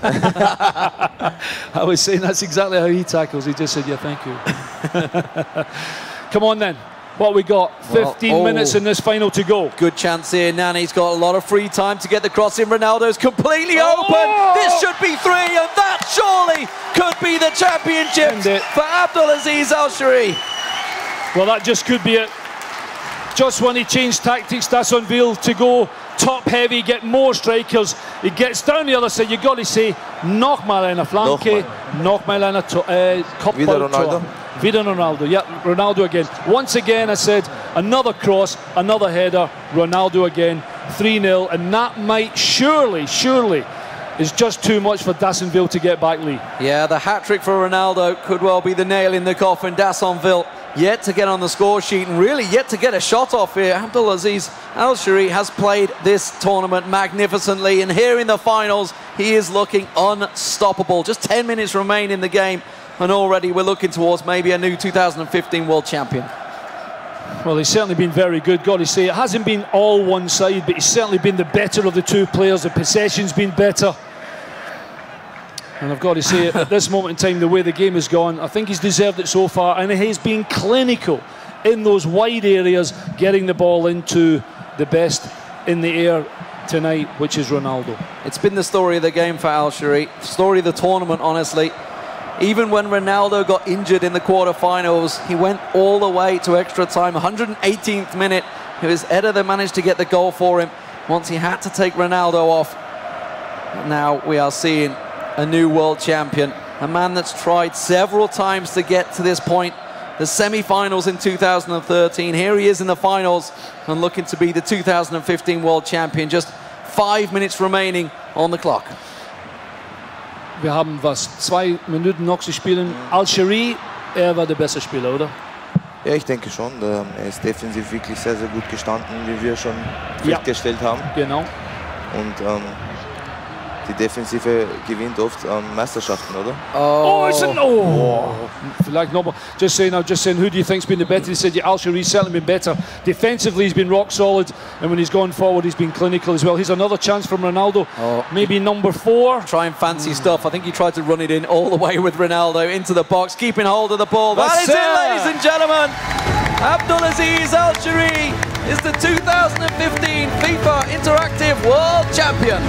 I was saying that's exactly how he tackles. He just said, "Yeah, thank you." Come on then. What we got? fifteen well, oh. minutes in this final to go. Good chance here. Nani's got a lot of free time to get the cross in. Ronaldo's completely oh. open. This should be three, and that surely could be the championship for Abdulaziz Al-Shehri. Well, that just could be it. Just when he changed tactics, Dassonville to go top heavy, get more strikers. He gets down the other side. You've got to say, nog maar een flanke, nog maar een kopbal. Wieder Ronaldo. Wieder Ronaldo, yeah, Ronaldo again. Once again, I said, another cross, another header, Ronaldo again, three nil, and that might surely, surely, is just too much for Dassonville to get back, Lee. Yeah, the hat-trick for Ronaldo could well be the nail in the coffin. Dassonville yet to get on the score sheet and really yet to get a shot off here. Abdulaziz Al-Shehri has played this tournament magnificently, and here in the finals, he is looking unstoppable. Just ten minutes remain in the game, and already we're looking towards maybe a new two thousand fifteen world champion. Well, he's certainly been very good, got to say. It hasn't been all one side, but he's certainly been the better of the two players. The possession's been better. And I've got to say, at this moment in time, the way the game has gone, I think he's deserved it so far, and he's been clinical in those wide areas, getting the ball into the best in the air tonight, which is Ronaldo. It's been the story of the game for Al-Shehri, story of the tournament, honestly. Even when Ronaldo got injured in the quarterfinals, he went all the way to extra time, one hundred eighteenth minute. It was Eder that managed to get the goal for him once he had to take Ronaldo off. Now we are seeing a new world champion, a man that's tried several times to get to this point. The semi-finals in two thousand thirteen, here he is in the finals and looking to be the two thousand fifteen world champion. Just five minutes remaining on the clock. Wir haben was, zwei Minuten noch zu spielen. Al-Shehri, er war der bessere Spieler, oder? Ja, ich denke schon. Er ist defensiv wirklich sehr, sehr gut gestanden, wie wir schon Ja. festgestellt haben. Genau. Und ähm, die Defensive gewinnt oft ähm, Meisterschaften, oder? Oh, it's an oh. Vielleicht nochmal. Just saying, I'm just saying, who do you think's been the better? He said, yeah, Al-Shehri's certainly been better. Defensively, he's been rock solid, and when he's gone forward, he's been clinical as well. Here's another chance from Ronaldo. Oh. Maybe number four. Trying fancy stuff. I think he tried to run it in all the way with Ronaldo into the box, keeping hold of the ball. That That's is it, it. ladies and gentlemen. Abdulaziz Al-Shehri is the two thousand fifteen FIFA Interactive World Champion.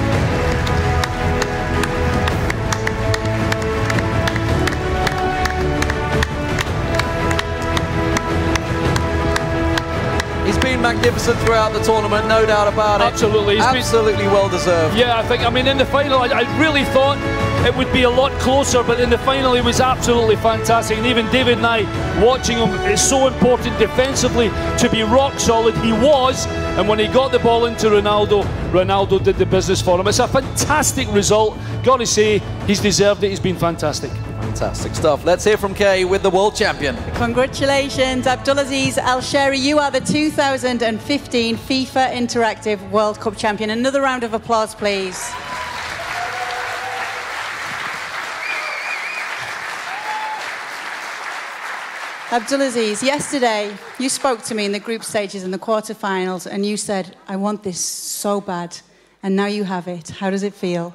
He's been magnificent throughout the tournament, no doubt about it. Absolutely. He's Absolutely been, well deserved. Yeah, I think, I mean, in the final, I, I really thought it would be a lot closer, but in the final, he was absolutely fantastic. And even David and I, watching him, it's so important defensively to be rock solid. He was, and when he got the ball into Ronaldo, Ronaldo did the business for him. It's a fantastic result. Got to say, he's deserved it. He's been fantastic. Fantastic stuff. Let's hear from Kay with the world champion. Congratulations, Abdulaziz Al-Shehri. You are the two thousand fifteen FIFA Interactive World Cup champion. Another round of applause, please. Abdulaziz, yesterday you spoke to me in the group stages and the quarterfinals, and you said, I want this so bad, and now you have it. How does it feel?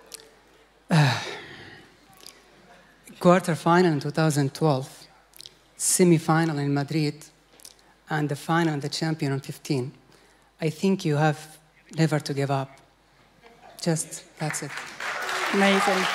Quarter-final in two thousand twelve, semi-final in Madrid, and the final, the champion on fifteen. I think you have never to give up. Just, that's it. Amazing.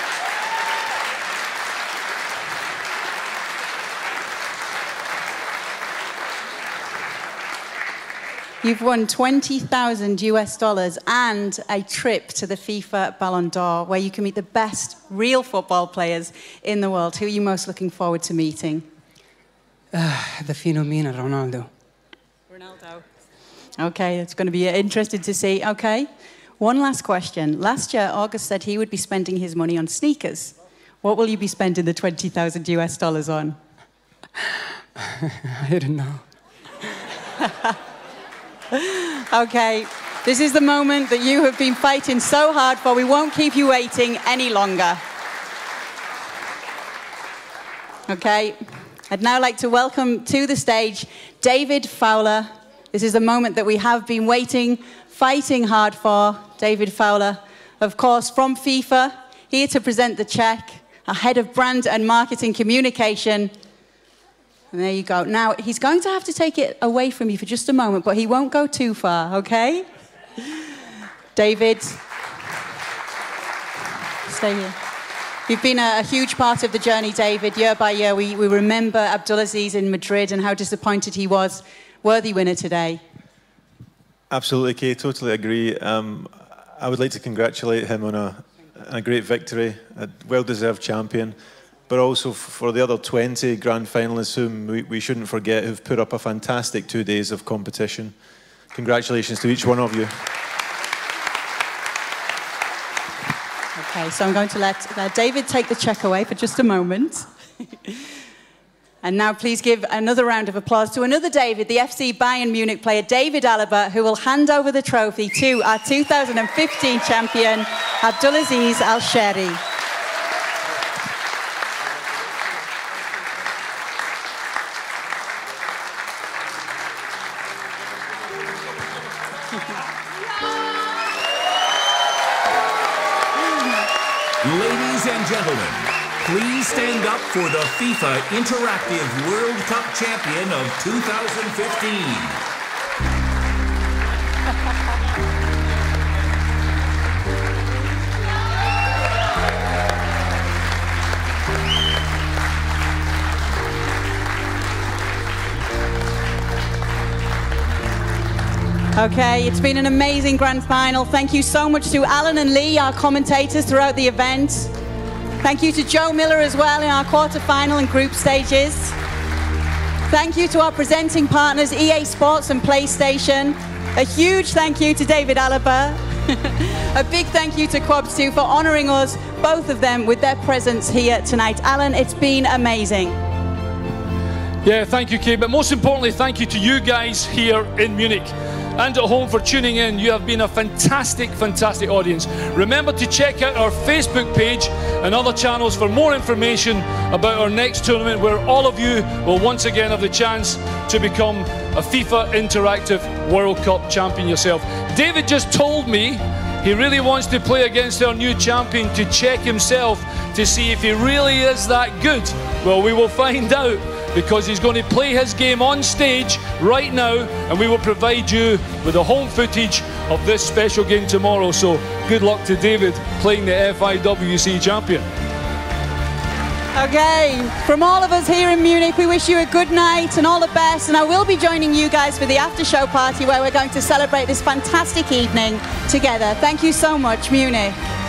You've won twenty thousand US dollars and a trip to the FIFA Ballon d'Or, where you can meet the best real football players in the world. Who are you most looking forward to meeting? Uh, the phenomenal Ronaldo. Ronaldo. Okay, it's going to be interesting to see. Okay, one last question. Last year, August said he would be spending his money on sneakers. What will you be spending the twenty thousand US dollars on? I don't know. Okay, this is the moment that you have been fighting so hard for. We won't keep you waiting any longer. Okay, I'd now like to welcome to the stage David Fowler. This is the moment that we have been waiting, fighting hard for. David Fowler, of course, from FIFA, here to present the check, our head of brand and marketing communication. And there you go. Now, he's going to have to take it away from you for just a moment, but he won't go too far, okay? David, stay here. You've been a, a huge part of the journey, David. Year by year, we, we remember Abdulaziz in Madrid and how disappointed he was. Worthy winner today. Absolutely, Kay. Totally agree. Um, I would like to congratulate him on a, a great victory, a well-deserved champion, but also for the other twenty grand finalists whom we, we shouldn't forget, who've put up a fantastic two days of competition. Congratulations to each one of you. Okay, so I'm going to let uh, David take the check away for just a moment. And now please give another round of applause to another David, the F C Bayern Munich player, David Alaba, who will hand over the trophy to our two thousand fifteen champion, Abdulaziz Al-Shehri. Ladies and gentlemen, please stand up for the FIFA Interactive World Cup Champion of two thousand fifteen. Okay, it's been an amazing grand final. Thank you so much to Alan and Lee, our commentators throughout the event. Thank you to Joe Miller as well in our quarter-final and group stages. Thank you to our presenting partners, E A Sports and PlayStation. A huge thank you to David Alaba. A big thank you to Quabs too for honouring us, both of them, with their presence here tonight. Alan, it's been amazing. Yeah, thank you, Kay. But most importantly, thank you to you guys here in Munich and at home for tuning in. You have been a fantastic, fantastic audience. Remember to check out our Facebook page and other channels for more information about our next tournament, where all of you will once again have the chance to become a FIFA Interactive World Cup champion yourself. David just told me he really wants to play against our new champion to check himself to see if he really is that good. Well, we will find out, because he's going to play his game on stage right now, and we will provide you with the home footage of this special game tomorrow. So good luck to David playing the F I W C champion. Okay, from all of us here in Munich, we wish you a good night and all the best, and I will be joining you guys for the after show party where we're going to celebrate this fantastic evening together. Thank you so much, Munich.